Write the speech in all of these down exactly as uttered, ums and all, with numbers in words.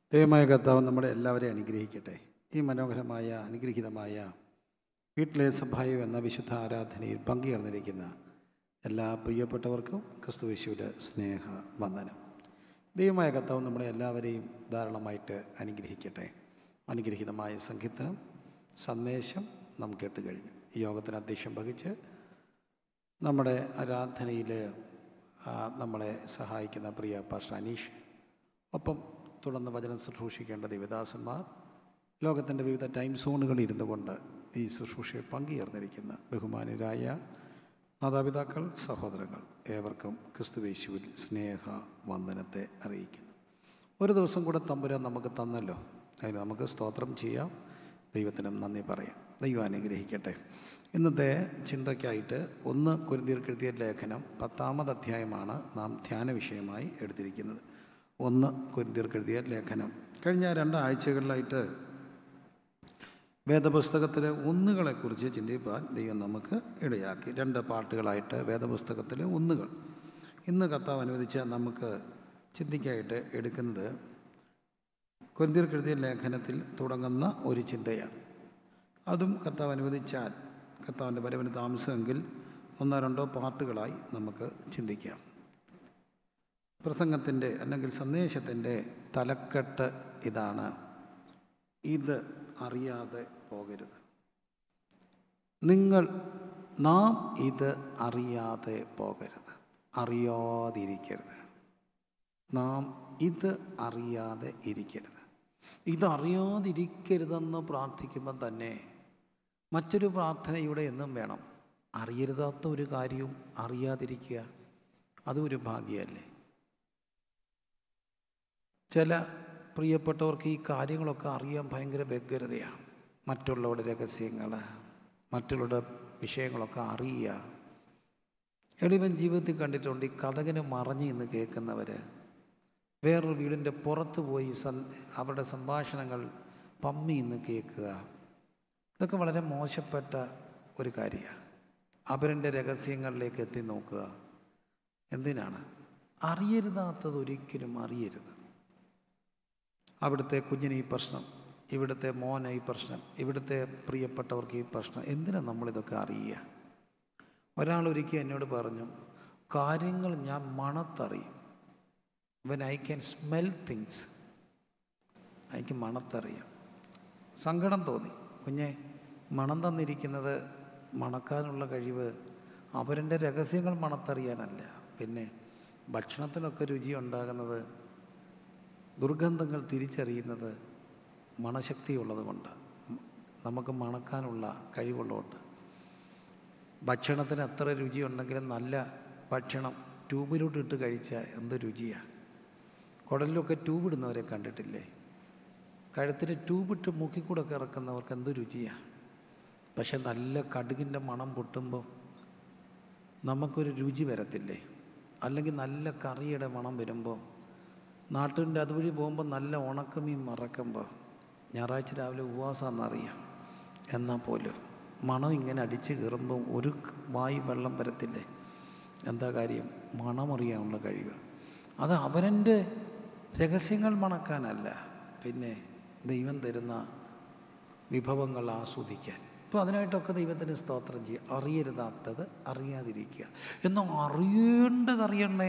ദൈവമായ കർത്താവ് നമ്മളെ എല്ലാവരെയും അനുഗ്രഹിക്കട്ടെ. ഈ മനോഹരമായ അനുഗ്രഹീതമായ വീട്ടിലെ സഭായം എന്ന വിശുദ്ധ ആരാധനയിൽ പങ്കുചേർന്നിരിക്കുന്ന എല്ലാ പ്രിയപ്പെട്ടവർക്കും ക്രിസ്തുയേശുവിൻ്റെ സ്നേഹ വന്ദനം. ദൈവമായ കർത്താവ് നമ്മളെ എല്ലാവരെയും ധാരാളമായിട്ട് അനുഗ്രഹിക്കട്ടെ. അനുഗ്രഹീതമായ സംഗീതനം സന്ദേശം നാം കേട്ട് കഴിഞ്ഞു. ഈ യോഗത്തിന് അധ്യക്ഷം വഹിച്ച് നമ്മുടെ ആരാധനയിൽ നമ്മളെ സഹായിക്കുന്ന പ്രിയ പാസ്റ്റർ അനീഷ്, ഒപ്പം തുടർന്ന് വചനം ശുശ്രൂഷിക്കേണ്ട ദൈവദാസന്മാർ, ലോകത്തിൻ്റെ വിവിധ ടൈം സോണുകളിൽ ഇരുന്നു കൊണ്ട് ഈ ശുശ്രൂഷയിൽ പങ്കുചേർന്നിരിക്കുന്ന ബഹുമാനരായ മാതാപിതാക്കൾ, സഹോദരങ്ങൾ, ഏവർക്കും ക്രിസ്തുയേശുവിൽ സ്നേഹ വന്ദനത്തെ അറിയിക്കുന്നു. ഒരു ദിവസം കൂടെ തമ്പുരാൻ നമുക്ക് തന്നല്ലോ, അതിന് നമുക്ക് സ്തോത്രം ചെയ്യാം, ദൈവത്തിനും നന്ദി പറയാം. ദൈവം അനുഗ്രഹിക്കട്ടെ. ഇന്നത്തെ ചിന്തയ്ക്കായിട്ട് ഒന്ന് കൊരിന്ത്യർക്ക് എഴുതിയ ലേഖനം പത്താമത് അധ്യായമാണ് നാം ധ്യാന വിഷയമായി എടുത്തിരിക്കുന്നത്. ഒന്ന് കൊരിന്ത്യർക്ക് എഴുതിയ ലേഖനം. കഴിഞ്ഞ രണ്ടാഴ്ചകളിലായിട്ട് വേദപുസ്തകത്തിലെ ഒന്നുകളെക്കുറിച്ച് ചിന്തിപ്പാൻ ദൈവം നമുക്ക് ഇടയാക്കി. രണ്ട് പാർട്ടുകളായിട്ട് വേദപുസ്തകത്തിലെ ഒന്നുകൾ. ഇന്ന് കർത്താവ് അനുവദിച്ച നമുക്ക് ചിന്തിക്കായിട്ട് എടുക്കുന്നത് കൊരിന്ത്യർക്ക് എഴുതിയ ലേഖനത്തിൽ തുടങ്ങുന്ന ഒരു ചിന്തയാണ്. അതും കർത്താവ് അനുവദിച്ചാൽ, കർത്താവിൻ്റെ വരവിന് താമസമെങ്കിൽ ഒന്നോ രണ്ടോ പാർട്ടുകളായി നമുക്ക് ചിന്തിക്കാം. പ്രസംഗത്തിൻ്റെ അല്ലെങ്കിൽ സന്ദേശത്തിൻ്റെ തലക്കെട്ട് ഇതാണ്: ഇത് അറിയാതെ പോകരുത്. നിങ്ങൾ നാം ഇത് അറിയാതെ പോകരുത്, അറിയാതിരിക്കരുത്. നാം ഇത് അറിയാതെ ഇരിക്കരുത്. ഇതറിയാതിരിക്കരുതെന്ന് പ്രാർത്ഥിക്കുമ്പം തന്നെ മറ്റൊരു പ്രാർത്ഥനയുടെ എന്നും വേണം. അറിയരുതാത്ത ഒരു കാര്യവും അറിയാതിരിക്കുക, അതും ഒരു ഭാഗ്യമല്ലേ. ചില പ്രിയപ്പെട്ടവർക്ക് ഈ കാര്യങ്ങളൊക്കെ അറിയാൻ ഭയങ്കര വ്യഗ്രതയാണ്. മറ്റുള്ളവരുടെ രഹസ്യങ്ങൾ, മറ്റുള്ളവരുടെ വിഷയങ്ങളൊക്കെ അറിയുക. എളിവൻ ജീവിതത്തിൽ കണ്ടിട്ടുണ്ട്, ഈ കതകിന് മറഞ്ഞ് ഇന്ന് കേൾക്കുന്നവർ വേറൊരു വീടിൻ്റെ പുറത്ത് പോയി സൻ അവരുടെ സംഭാഷണങ്ങൾ പമ്മി ഇന്ന് കേൾക്കുക. ഇതൊക്കെ വളരെ മോശപ്പെട്ട ഒരു കാര്യമാണ്. അവരുടെ രഹസ്യങ്ങളിലേക്ക് എത്തി നോക്കുക. എന്തിനാണ്? അറിയരുതാത്തത് ഒരിക്കലും അറിയരുത്. അവിടുത്തെ കുഞ്ഞിന് ഈ പ്രശ്നം, ഇവിടുത്തെ മോന് ഈ പ്രശ്നം, ഇവിടുത്തെ പ്രിയപ്പെട്ടവർക്ക് ഈ പ്രശ്നം. എന്തിനാണ് നമ്മളിതൊക്കെ അറിയുക? ഒരാളൊരിക്കൽ എന്നോട് പറഞ്ഞു, കാര്യങ്ങൾ ഞാൻ മണത്തറിയും. When I can smell things, എനിക്ക് മണത്തറിയാം. സങ്കടം തോന്നി. കുഞ്ഞെ, മണം തന്നിരിക്കുന്നത് മണക്കാനുള്ള കഴിവ് അവരുടെ രഹസ്യങ്ങൾ മണത്തറിയാനല്ല, പിന്നെ ഭക്ഷണത്തിനൊക്കെ രുചി ഉണ്ടാകുന്നത്, ദുർഗന്ധങ്ങൾ തിരിച്ചറിയുന്നത് മണശക്തി ഉള്ളത് കൊണ്ട്, നമുക്ക് മണക്കാനുള്ള കഴിവുള്ളതുകൊണ്ട്. ഭക്ഷണത്തിന് എത്ര രുചിയുണ്ടെങ്കിലും നല്ല ഭക്ഷണം ട്യൂബിലോട്ട് ഇട്ട് കഴിച്ചാൽ എന്ത് രുചിയാണ്. കുടലിലൊക്കെ ട്യൂബ് ഇടുന്നവരെ കണ്ടിട്ടില്ലേ? കഴുത്തിന് ട്യൂബിട്ട് മൂക്കിക്കൂടൊക്കെ ഇറക്കുന്നവർക്ക് എന്ത് രുചിയാണ്. പക്ഷെ നല്ല കടുകിൻ്റെ മണം പൊട്ടുമ്പോൾ നമുക്കൊരു രുചി വരത്തില്ലേ? അല്ലെങ്കിൽ നല്ല കറിയുടെ മണം വരുമ്പോൾ, നാട്ടിൻ്റെ അതുവഴി പോകുമ്പോൾ നല്ല ഉണക്കമീൻ മറക്കുമ്പോൾ, ഞായറാഴ്ച രാവിലെ ഉപവാസമെന്നറിയാം, എന്നാൽ പോലും മണം ഇങ്ങനെ അടിച്ച് കയറുമ്പോൾ ഒരു വായു വെള്ളം വരത്തില്ലേ? എന്താ കാര്യം? മണമറിയാനുള്ള കഴിവ്. അത് അവരൻ്റെ രഹസ്യങ്ങൾ മണക്കാനല്ല, പിന്നെ ദൈവം തരുന്ന വിഭവങ്ങൾ ആസ്വദിക്കാൻ. ഇപ്പോൾ അതിനായിട്ടൊക്കെ ദൈവത്തിന് സ്തോത്രം ചെയ്യുക. അറിയരുതാത്തത് അറിയാതിരിക്കുക. എന്നാൽ അറിയേണ്ടതറിയണേ,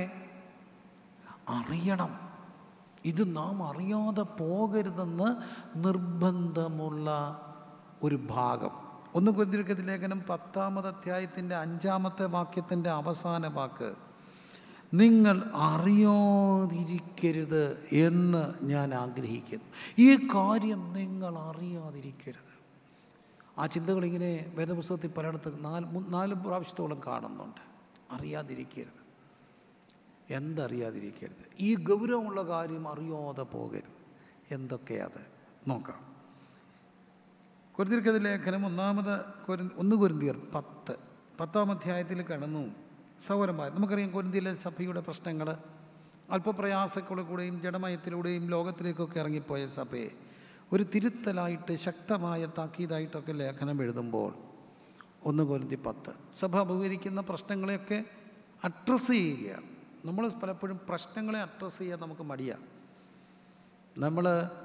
അറിയണം. ഇത് നാം അറിയാതെ പോകരുതെന്ന് നിർബന്ധമുള്ള ഒരു ഭാഗം. ഒന്ന് കൊരിന്ത്യർക്ക് ലേഖനം പത്താമത് അധ്യായത്തിൻ്റെ അഞ്ചാമത്തെ വാക്യത്തിൻ്റെ അവസാന വാക്ക്, നിങ്ങൾ അറിയാതിരിക്കരുത് എന്ന് ഞാൻ ആഗ്രഹിക്കുന്നു. ഈ കാര്യം നിങ്ങൾ അറിയാതിരിക്കരുത്. ആ ചിന്തകളിങ്ങനെ വേദപുസ്തകത്തിൽ പലയിടത്ത് നാല് നാല് പ്രാവശ്യത്തോളം കാണുന്നുണ്ട്. അറിയാതിരിക്കരുത്. എന്തറിയാതിരിക്കരുത്? ഈ ഗൗരവമുള്ള കാര്യം അറിയാതെ പോകരുത്. എന്തൊക്കെയത് നോക്കാം. കൊരിന്ത്യർക്ക് ലേഖനം ഒന്നാമത് കൊരി ഒന്ന് കൊരിന്ത്യർ പത്ത് പത്താം അധ്യായത്തിൽ കടന്നു. സൗരന്മാർ, നമുക്കറിയാം കൊരിന്ത്യയിലെ സഭയുടെ പ്രശ്നങ്ങൾ. അല്പപ്രയാസങ്ങളിലൂടെയും ജഡമയത്തിലൂടെയും ലോകത്തിലേക്കൊക്കെ ഇറങ്ങിപ്പോയ സഭയെ ഒരു തിരുത്തലായിട്ട് ശക്തമായ താക്കീതായിട്ടൊക്കെ ലേഖനം എഴുതുമ്പോൾ ഒന്ന് കൊരിന്ത്യർ പത്ത് സഭ അഭിമുഖീകരിക്കുന്ന പ്രശ്നങ്ങളെയൊക്കെ അഡ്രസ്സ് ചെയ്യുകയാണ്. നമ്മൾ പലപ്പോഴും പ്രശ്നങ്ങളെ അഡ്രസ്സ് ചെയ്യാൻ നമുക്ക് മടിയാണ്. നമ്മൾ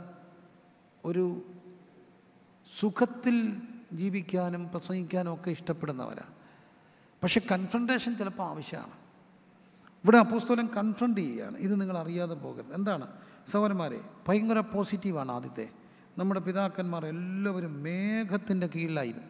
ഒരു സുഖത്തിൽ ജീവിക്കാനും പ്രസംഗിക്കാനും ഒക്കെ ഇഷ്ടപ്പെടുന്നവരാണ്. പക്ഷെ കൺഫ്രണ്ടേഷൻ ചിലപ്പോൾ ആവശ്യമാണ്. ഇവിടെ അപ്പോസ്തലൻ കൺഫ്രണ്ട് ചെയ്യുകയാണ്. ഇത് നിങ്ങൾ അറിയാതെ പോകരുത്. എന്താണ് സഹോദരന്മാരെ? ഭയങ്കര പോസിറ്റീവാണ്. ആദ്യത്തെ നമ്മുടെ പിതാക്കന്മാർ എല്ലാവരും മേഘത്തിൻ്റെ കീഴിലായിരുന്നു.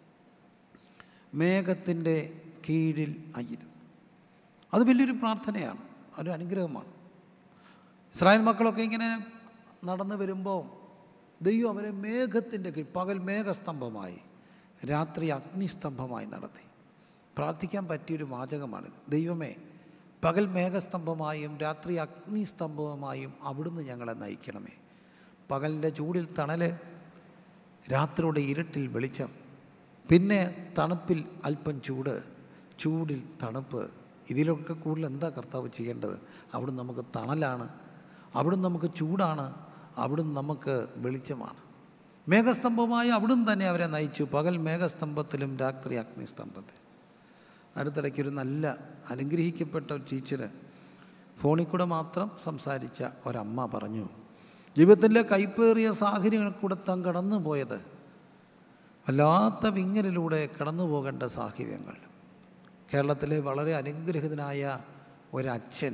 മേഘത്തിൻ്റെ കീഴിൽ ആയിരുന്നു. അത് വലിയൊരു പ്രാർത്ഥനയാണ്, ഒരു അനുഗ്രഹമാണ്. ഇസ്രായേൽ മക്കളൊക്കെ ഇങ്ങനെ നടന്നു വരുമ്പോൾ ദൈവം അവരെ മേഘത്തിൻ്റെ കീഴിൽ, പകൽ മേഘസ്തംഭമായി, രാത്രി അഗ്നിസ്തംഭമായി നടത്തി. പ്രാർത്ഥിക്കാൻ പറ്റിയൊരു വാചകമാണിത്. ദൈവമേ, പകൽ മേഘസ്തംഭമായും രാത്രി അഗ്നിസ്തംഭവുമായും അവിടുന്ന് ഞങ്ങളെ നയിക്കണമേ. പകലിൻ്റെ ചൂടിൽ തണൽ, രാത്രിയുടെ ഇരുട്ടിൽ വെളിച്ചം, പിന്നെ തണുപ്പിൽ അല്പം ചൂട്, ചൂടിൽ തണുപ്പ്. ഇതിലൊക്കെ കൂടുതൽ എന്താ കർത്താവ് ചെയ്യേണ്ടത്? അവിടുന്ന് നമുക്ക് തണലാണ്, അവിടുന്ന് നമുക്ക് ചൂടാണ്, അവിടുന്ന് നമുക്ക് വെളിച്ചമാണ്. മേഘസ്തംഭമായി അവിടുന്ന് തന്നെ അവരെ നയിച്ചു, പകൽ മേഘസ്തംഭത്തിലും രാത്രി അഗ്നിസ്തംഭത്തിൽ. അടുത്തിടയ്ക്കൊരു നല്ല അനുഗ്രഹിക്കപ്പെട്ട ഒരു ടീച്ചർ ഫോണിൽ കൂടെ മാത്രം സംസാരിച്ച ഒരമ്മ പറഞ്ഞു, ജീവിതത്തിലെ കൈപ്പേറിയ സാഹചര്യങ്ങൾ കൂടെ താൻ കടന്നു പോയത് വല്ലാത്ത വിങ്ങലിലൂടെ കടന്നു പോകേണ്ട സാഹചര്യങ്ങൾ. കേരളത്തിലെ വളരെ അനുഗ്രഹിതനായ ഒരച്ഛൻ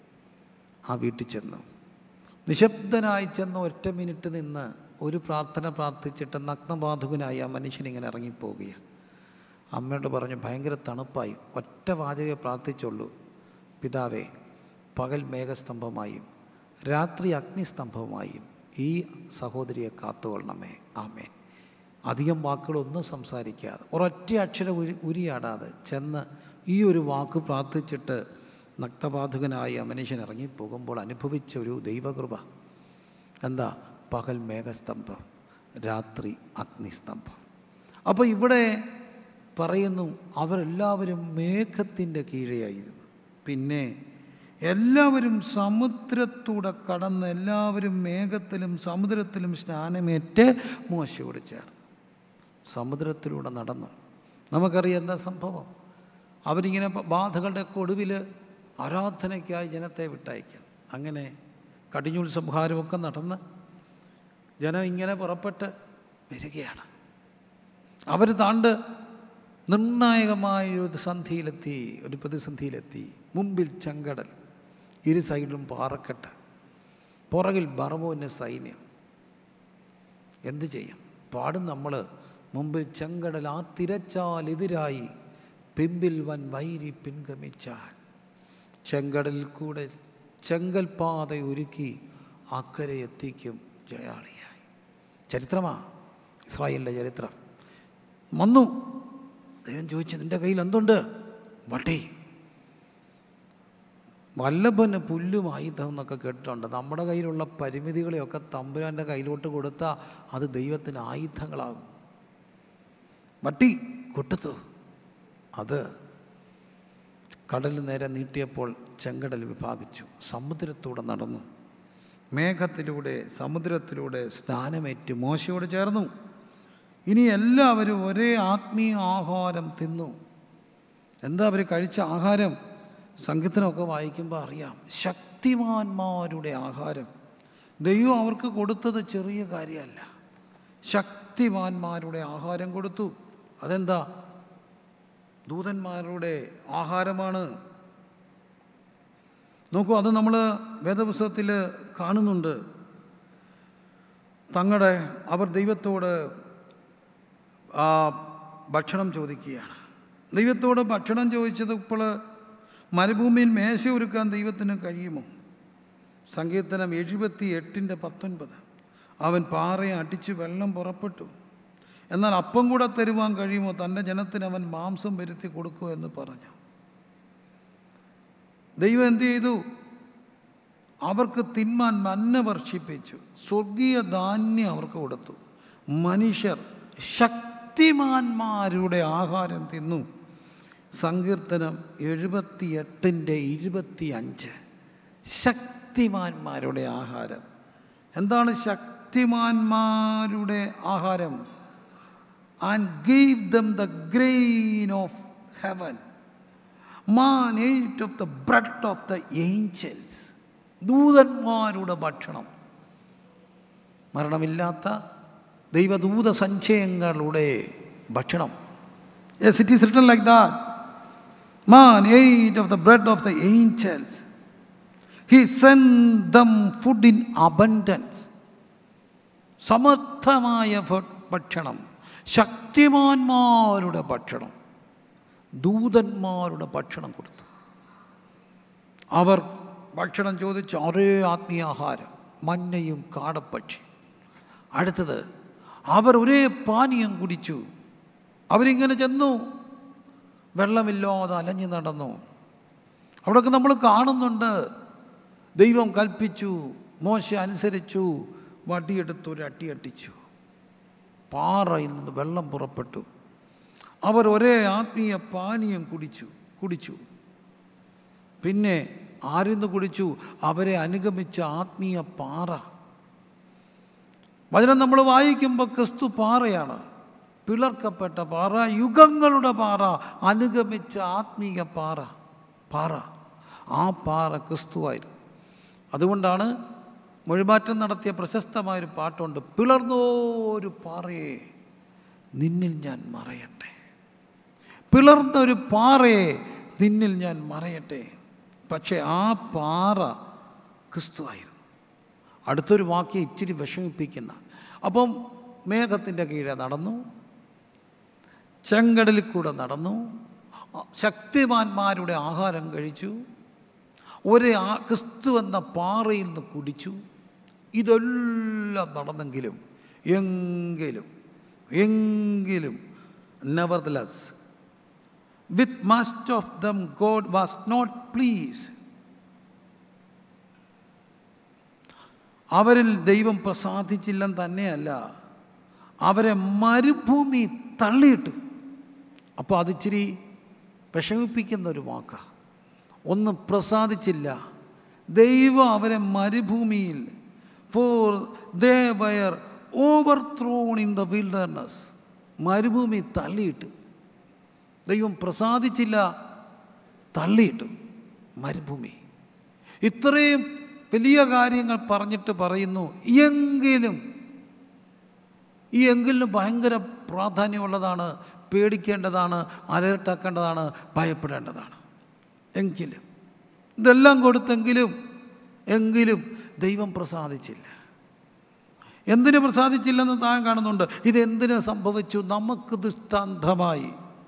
ആ വീട്ടിൽ ചെന്നു. നിശബ്ദനായി ചെന്ന് ഒറ്റ മിനിറ്റ് നിന്ന് ഒരു പ്രാർത്ഥന പ്രാർത്ഥിച്ചിട്ട് നഗ്നബാധുകനായി ആ മനുഷ്യനിങ്ങനെ ഇറങ്ങിപ്പോവുകയാണ്. അമ്മയോട് പറഞ്ഞു, ഭയങ്കര തണുപ്പായി, ഒറ്റ വാചകയെ പ്രാർത്ഥിച്ചുള്ളൂ, പിതാവേ, പകൽ മേഘസ്തംഭമായും രാത്രി അഗ്നിസ്തംഭമായും ഈ സഹോദരിയെ കാത്തുകൊള്ളണമേ, ആമേൻ. അധികം വാക്കുകളൊന്നും സംസാരിക്കാതെ, ഒരൊറ്റ അക്ഷരം ഉരി ഉരിയാടാതെ ചെന്ന് ഈ ഒരു വാക്ക് പ്രാർത്ഥിച്ചിട്ട് നഗ്നബാധകനായി ആ മനുഷ്യൻ ഇറങ്ങിപ്പോകുമ്പോൾ അനുഭവിച്ച ഒരു ദൈവകൃപ എന്താ? പകൽ മേഘസ്തംഭം, രാത്രി അഗ്നിസ്തംഭം. അപ്പോൾ ഇവിടെ പറയുന്നു, അവരെല്ലാവരും മേഘത്തിൻ്റെ കീഴെയായിരുന്നു. പിന്നെ എല്ലാവരും സമുദ്രത്തൂടെ കടന്ന് എല്ലാവരും മേഘത്തിലും സമുദ്രത്തിലും സ്നാനമേറ്റ് മോശയോട് ചേർന്നു. സമുദ്രത്തിലൂടെ നടന്നു. നമുക്കറിയാം എന്താ സംഭവം. അവരിങ്ങനെ ബാധകളുടെ ഒടുവിൽ ആരാധനയ്ക്കായി ജനത്തെ വിട്ടയക്കാൻ. അങ്ങനെ കടിഞ്ഞൂൽ സംഹാരമൊക്കെ നടന്ന് ജനം ഇങ്ങനെ പുറപ്പെട്ട് വരികയാണ്. അവർ താണ്ട് നിർണായകമായ ഒരു സന്ധിയിലെത്തി, ഒരു പ്രതിസന്ധിയിലെത്തി. മുമ്പിൽ ചെങ്കടൽ, ഇരു സൈഡിലും പാറക്കെട്ട്, പുറകിൽ ബർവോൻ്റെ സൈന്യം. എന്തു ചെയ്യും? പാടും നമ്മൾ. മുമ്പിൽ ചെങ്കടൽ, ആ തിരച്ചാൽ എതിരായി, പിമ്പിൽ വൻ വൈരി പിൻഗമിച്ചാൽ. ചെങ്കടലിൽ കൂടെ ചെങ്കൽപാത ഒരുക്കി അക്കരെ എത്തിക്കും ജയാളിയായി. ചരിത്രമാണ് ഇസ്രായേലിൻ്റെ ചരിത്രം. വന്നു. ദൈവം ചോദിച്ചു, നിൻ്റെ കയ്യിൽ എന്തുണ്ട്? വടി. വല്ലഭന് പുല്ലും ആയുധം എന്നൊക്കെ കേട്ടിട്ടുണ്ട്. നമ്മുടെ കയ്യിലുള്ള പരിമിതികളെയൊക്കെ തമ്പുരാൻ്റെ കയ്യിലോട്ട് കൊടുത്താൽ അത് ദൈവത്തിന് ആയുധങ്ങളാകും. വട്ടി കൊട്ടുത്തു. അത് കടൽ നേരെ നീട്ടിയപ്പോൾ ചെങ്കടൽ വിഭാഗിച്ചു. സമുദ്രത്തൂടെ നടന്നു. മേഘത്തിലൂടെ സമുദ്രത്തിലൂടെ സ്നാനമേറ്റ് മോശയോട് ചേർന്നു. ഇനി എല്ലാവരും ഒരേ ആത്മീയ ആഹാരം തിന്നു. എന്താ അവർ കഴിച്ച ആഹാരം? സംഗീതനൊക്കെ വായിക്കുമ്പോൾ അറിയാം. ശക്തിമാന്മാരുടെ ആഹാരം. ദൈവം അവർക്ക് കൊടുത്തത് ചെറിയ കാര്യമല്ല. ശക്തിമാന്മാരുടെ ആഹാരം കൊടുത്തു. അതെന്താ? ദൂതന്മാരുടെ ആഹാരമാണ്. നോക്കൂ, അത് നമ്മൾ വേദപുസ്തകത്തിൽ കാണുന്നുണ്ട്. തങ്ങളുടെ അവർ ദൈവത്തോട് ഭക്ഷണം ചോദിക്കുകയാണ്. ദൈവത്തോട് ഭക്ഷണം ചോദിച്ചത് ഇപ്പോൾ മരുഭൂമിയിൽ മേശ ഒരുക്കാൻ ദൈവത്തിന് കഴിയുമോ? സങ്കീർത്തനം എഴുപത്തി എട്ടിൻ്റെ പത്തൊൻപത്. അവൻ പാറയെ അടിച്ച് വെള്ളം പുറപ്പെട്ടു, എന്നാൽ അപ്പം കൂടെ തരുവാൻ കഴിയുമോ? തൻ്റെ ജനത്തിന് അവൻ മാംസം വരുത്തി കൊടുക്കുമോ എന്ന് പറഞ്ഞു. ദൈവം എന്തു ചെയ്തു? അവർക്ക് തിന്മാൻ മന്ന വർഷിപ്പിച്ചു. സ്വർഗീയ ധാന്യം അവർക്ക് കൊടുത്തു. മനുഷ്യർ ശക്തിമാന്മാരുടെ ആഹാരം തിന്നു. സങ്കീർത്തനം എഴുപത്തി എട്ടിൻ്റെ ഇരുപത്തി അഞ്ച്. ശക്തിമാന്മാരുടെ ആഹാരം. എന്താണ് ശക്തിമാന്മാരുടെ ആഹാരം? And gave them the grain of heaven. Man ate of the bread of the angels. ദൂതന്മാരുടെ ഭക്ഷണം. മരണമില്ലാത്ത ദൈവദൂത സഞ്ചയങ്ങളുടെ ഭക്ഷണം. Yes, it is written like that. Man ate of the bread of the angels. He sent them food in abundance. സമർത്ഥമായ ഭക്ഷണം, ശക്തിമാന്മാരുടെ ഭക്ഷണം, ദൂതന്മാരുടെ ഭക്ഷണം കൊടുത്തു. അവർ ഭക്ഷണം ചോദിച്ചു, ഒരേ ആത്മീയാഹാരം, മഞ്ഞയും കാടപ്പക്ഷി. അടുത്തത്, അവർ ഒരേ പാനീയം കുടിച്ചു. അവരിങ്ങനെ ചെന്നു, വെള്ളമില്ലാതെ അലഞ്ഞു നടന്നു. അവിടെയൊക്കെ നമ്മൾ കാണുന്നുണ്ട്, ദൈവം കൽപ്പിച്ചു, മോശ അനുസരിച്ചു, വടിയെടുത്തൊരു അട്ടി അട്ടിച്ചു, പാറയിൽ നിന്ന് വെള്ളം പുറപ്പെട്ടു. അവർ ഒരേ ആത്മീയ പാനീയം കുടിച്ചു കുടിച്ചു പിന്നെ ആരിന്ന് കുടിച്ചു? അവരെ അനുഗമിച്ച ആത്മീയ പാറ. വചനം നമ്മൾ വായിക്കുമ്പോൾ ക്രിസ്തു പാറയാണ്, പിളർക്കപ്പെട്ട പാറ, യുഗങ്ങളുടെ പാറ, അനുഗമിച്ച ആത്മീയ പാറ പാറ ആ പാറ ക്രിസ്തുവായിരുന്നു. അതുകൊണ്ടാണ് മൊഴിമാറ്റം നടത്തിയ പ്രശസ്തമായൊരു പാട്ടുണ്ട്, പിളർന്നോരു പാറയെ നിന്നിൽ ഞാൻ മറയട്ടെ. പിളർന്നൊരു പാറയെ നിന്നിൽ ഞാൻ മറയട്ടെ. പക്ഷേ ആ പാറ ക്രിസ്തുവായിരുന്നു. അടുത്തൊരു വാക്യം ഇച്ചിരി വിഷമിപ്പിക്കുന്ന. അപ്പം മേഘത്തിൻ്റെ കീഴെ നടന്നു, ചെങ്കടലിൽ കൂടെ നടന്നു, ശക്തിമാന്മാരുടെ ആഹാരം കഴിച്ചു, ഒരേ ആ ക്രിസ്തു എന്ന പാറയിൽ നിന്ന് കുടിച്ചു. ഇതെല്ലാം നടന്നെങ്കിലും എങ്കിലും എങ്കിലും nevertheless with most of them God was not pleased. അവരിൽ ദൈവം പ്രസാദിച്ചില്ലെന്ന് തന്നെയല്ല, അവരെ മരുഭൂമി തള്ളിയിട്ടു. അപ്പോൾ അതിച്ചിരി വിഷമിപ്പിക്കുന്ന ഒരു വാക്കാണ്. ഒന്നും പ്രസാദിച്ചില്ല, ദൈവം അവരെ മരുഭൂമിയിൽ, for they were overthrown in the wilderness, മരുഭൂമി തള്ളിയിട്ടു. ദൈവം പ്രസാദിച്ചില്ല, തള്ളിയിട്ടു മരുഭൂമി. ഇത്രയും വലിയ കാര്യങ്ങൾ പറഞ്ഞിട്ട് പറയുന്നു, എങ്കിലും. ഈ എങ്കിലും ഭയങ്കര പ്രാധാന്യമുള്ളതാണ്, പേടിക്കേണ്ടതാണ്, അലർട്ടാക്കേണ്ടതാണ്, ഭയപ്പെടേണ്ടതാണ്. എങ്കിലും ഇതെല്ലാം കൊടുത്തെങ്കിലും എങ്കിലും ദൈവം പ്രസാദിച്ചില്ല. എന്തിനു പ്രസാദിച്ചില്ലെന്ന് താൻ കാണുന്നുണ്ട്. ഇതെന്തിനു സംഭവിച്ചു? നമുക്ക് ദൃഷ്ടാന്തമായി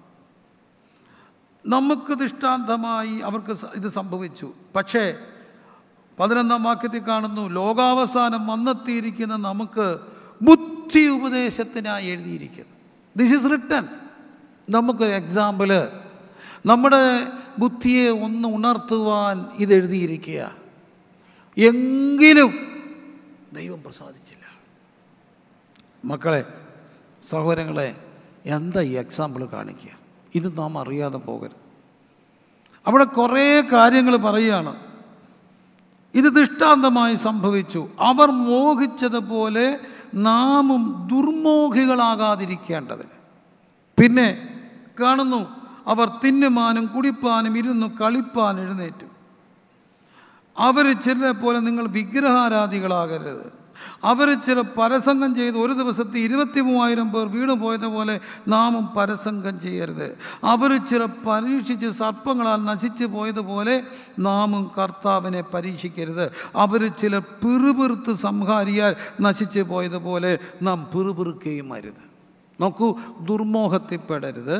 നമുക്ക് ദൃഷ്ടാന്തമായി അവർക്ക് ഇത് സംഭവിച്ചു. പക്ഷേ പതിനൊന്നാം വാക്യത്തിൽ കാണുന്നു, ലോകാവസാനം വന്നെത്തിയിരിക്കുന്ന നമുക്ക് ബുദ്ധി ഉപദേശത്തിനായി എഴുതിയിരിക്കുന്നു. This is written. നമുക്കൊരു എക്സാമ്പിള്, നമ്മുടെ ബുദ്ധിയെ ഒന്ന് ഉണർത്തുവാൻ ഇതെഴുതിയിരിക്കുക. എങ്കിലും ദൈവം പ്രസാദിച്ചില്ല. മക്കളെ, സഹോദരങ്ങളെ, എന്താ ഈ എക്സാമ്പിൾ കാണിക്കുക? ഇത് നാം അറിയാതെ പോകരുത്. അവിടെ കുറേ കാര്യങ്ങൾ പറയുകയാണ്. ഇത് ദൃഷ്ടാന്തമായി സംഭവിച്ചു, അവർ മോഹിച്ചതുപോലെ നാമും ദുർമോഹികളാകാതിരിക്കേണ്ടതിന്. പിന്നെ കാണുന്നു, അവർ തിന്നുവാനും കുടിപ്പാനും ഇരുന്നു കളിപ്പാൻ എഴുന്നേറ്റു. അവർ ചിലരെ പോലെ നിങ്ങൾ വിഗ്രഹാരാധികളാകരുത്. അവർ ചില പരസംഗം ചെയ്ത് ഒരു ദിവസത്തെ ഇരുപത്തി മൂവായിരം പേർ വീണു പോയതുപോലെ നാമും പരസംഗം ചെയ്യരുത്. അവർ ചില പരീക്ഷിച്ച് സർപ്പങ്ങളാൽ നശിച്ചു പോയതുപോലെ നാമും കർത്താവിനെ പരീക്ഷിക്കരുത്. അവർ ചില പിറുപിറുത്ത് സംഹാരിയാൽ നശിച്ചു പോയതുപോലെ നാം പിറുപിറുക്കുകയും അരുത്. നോക്കൂ, ദുർമോഹത്തിൽപ്പെടരുത്,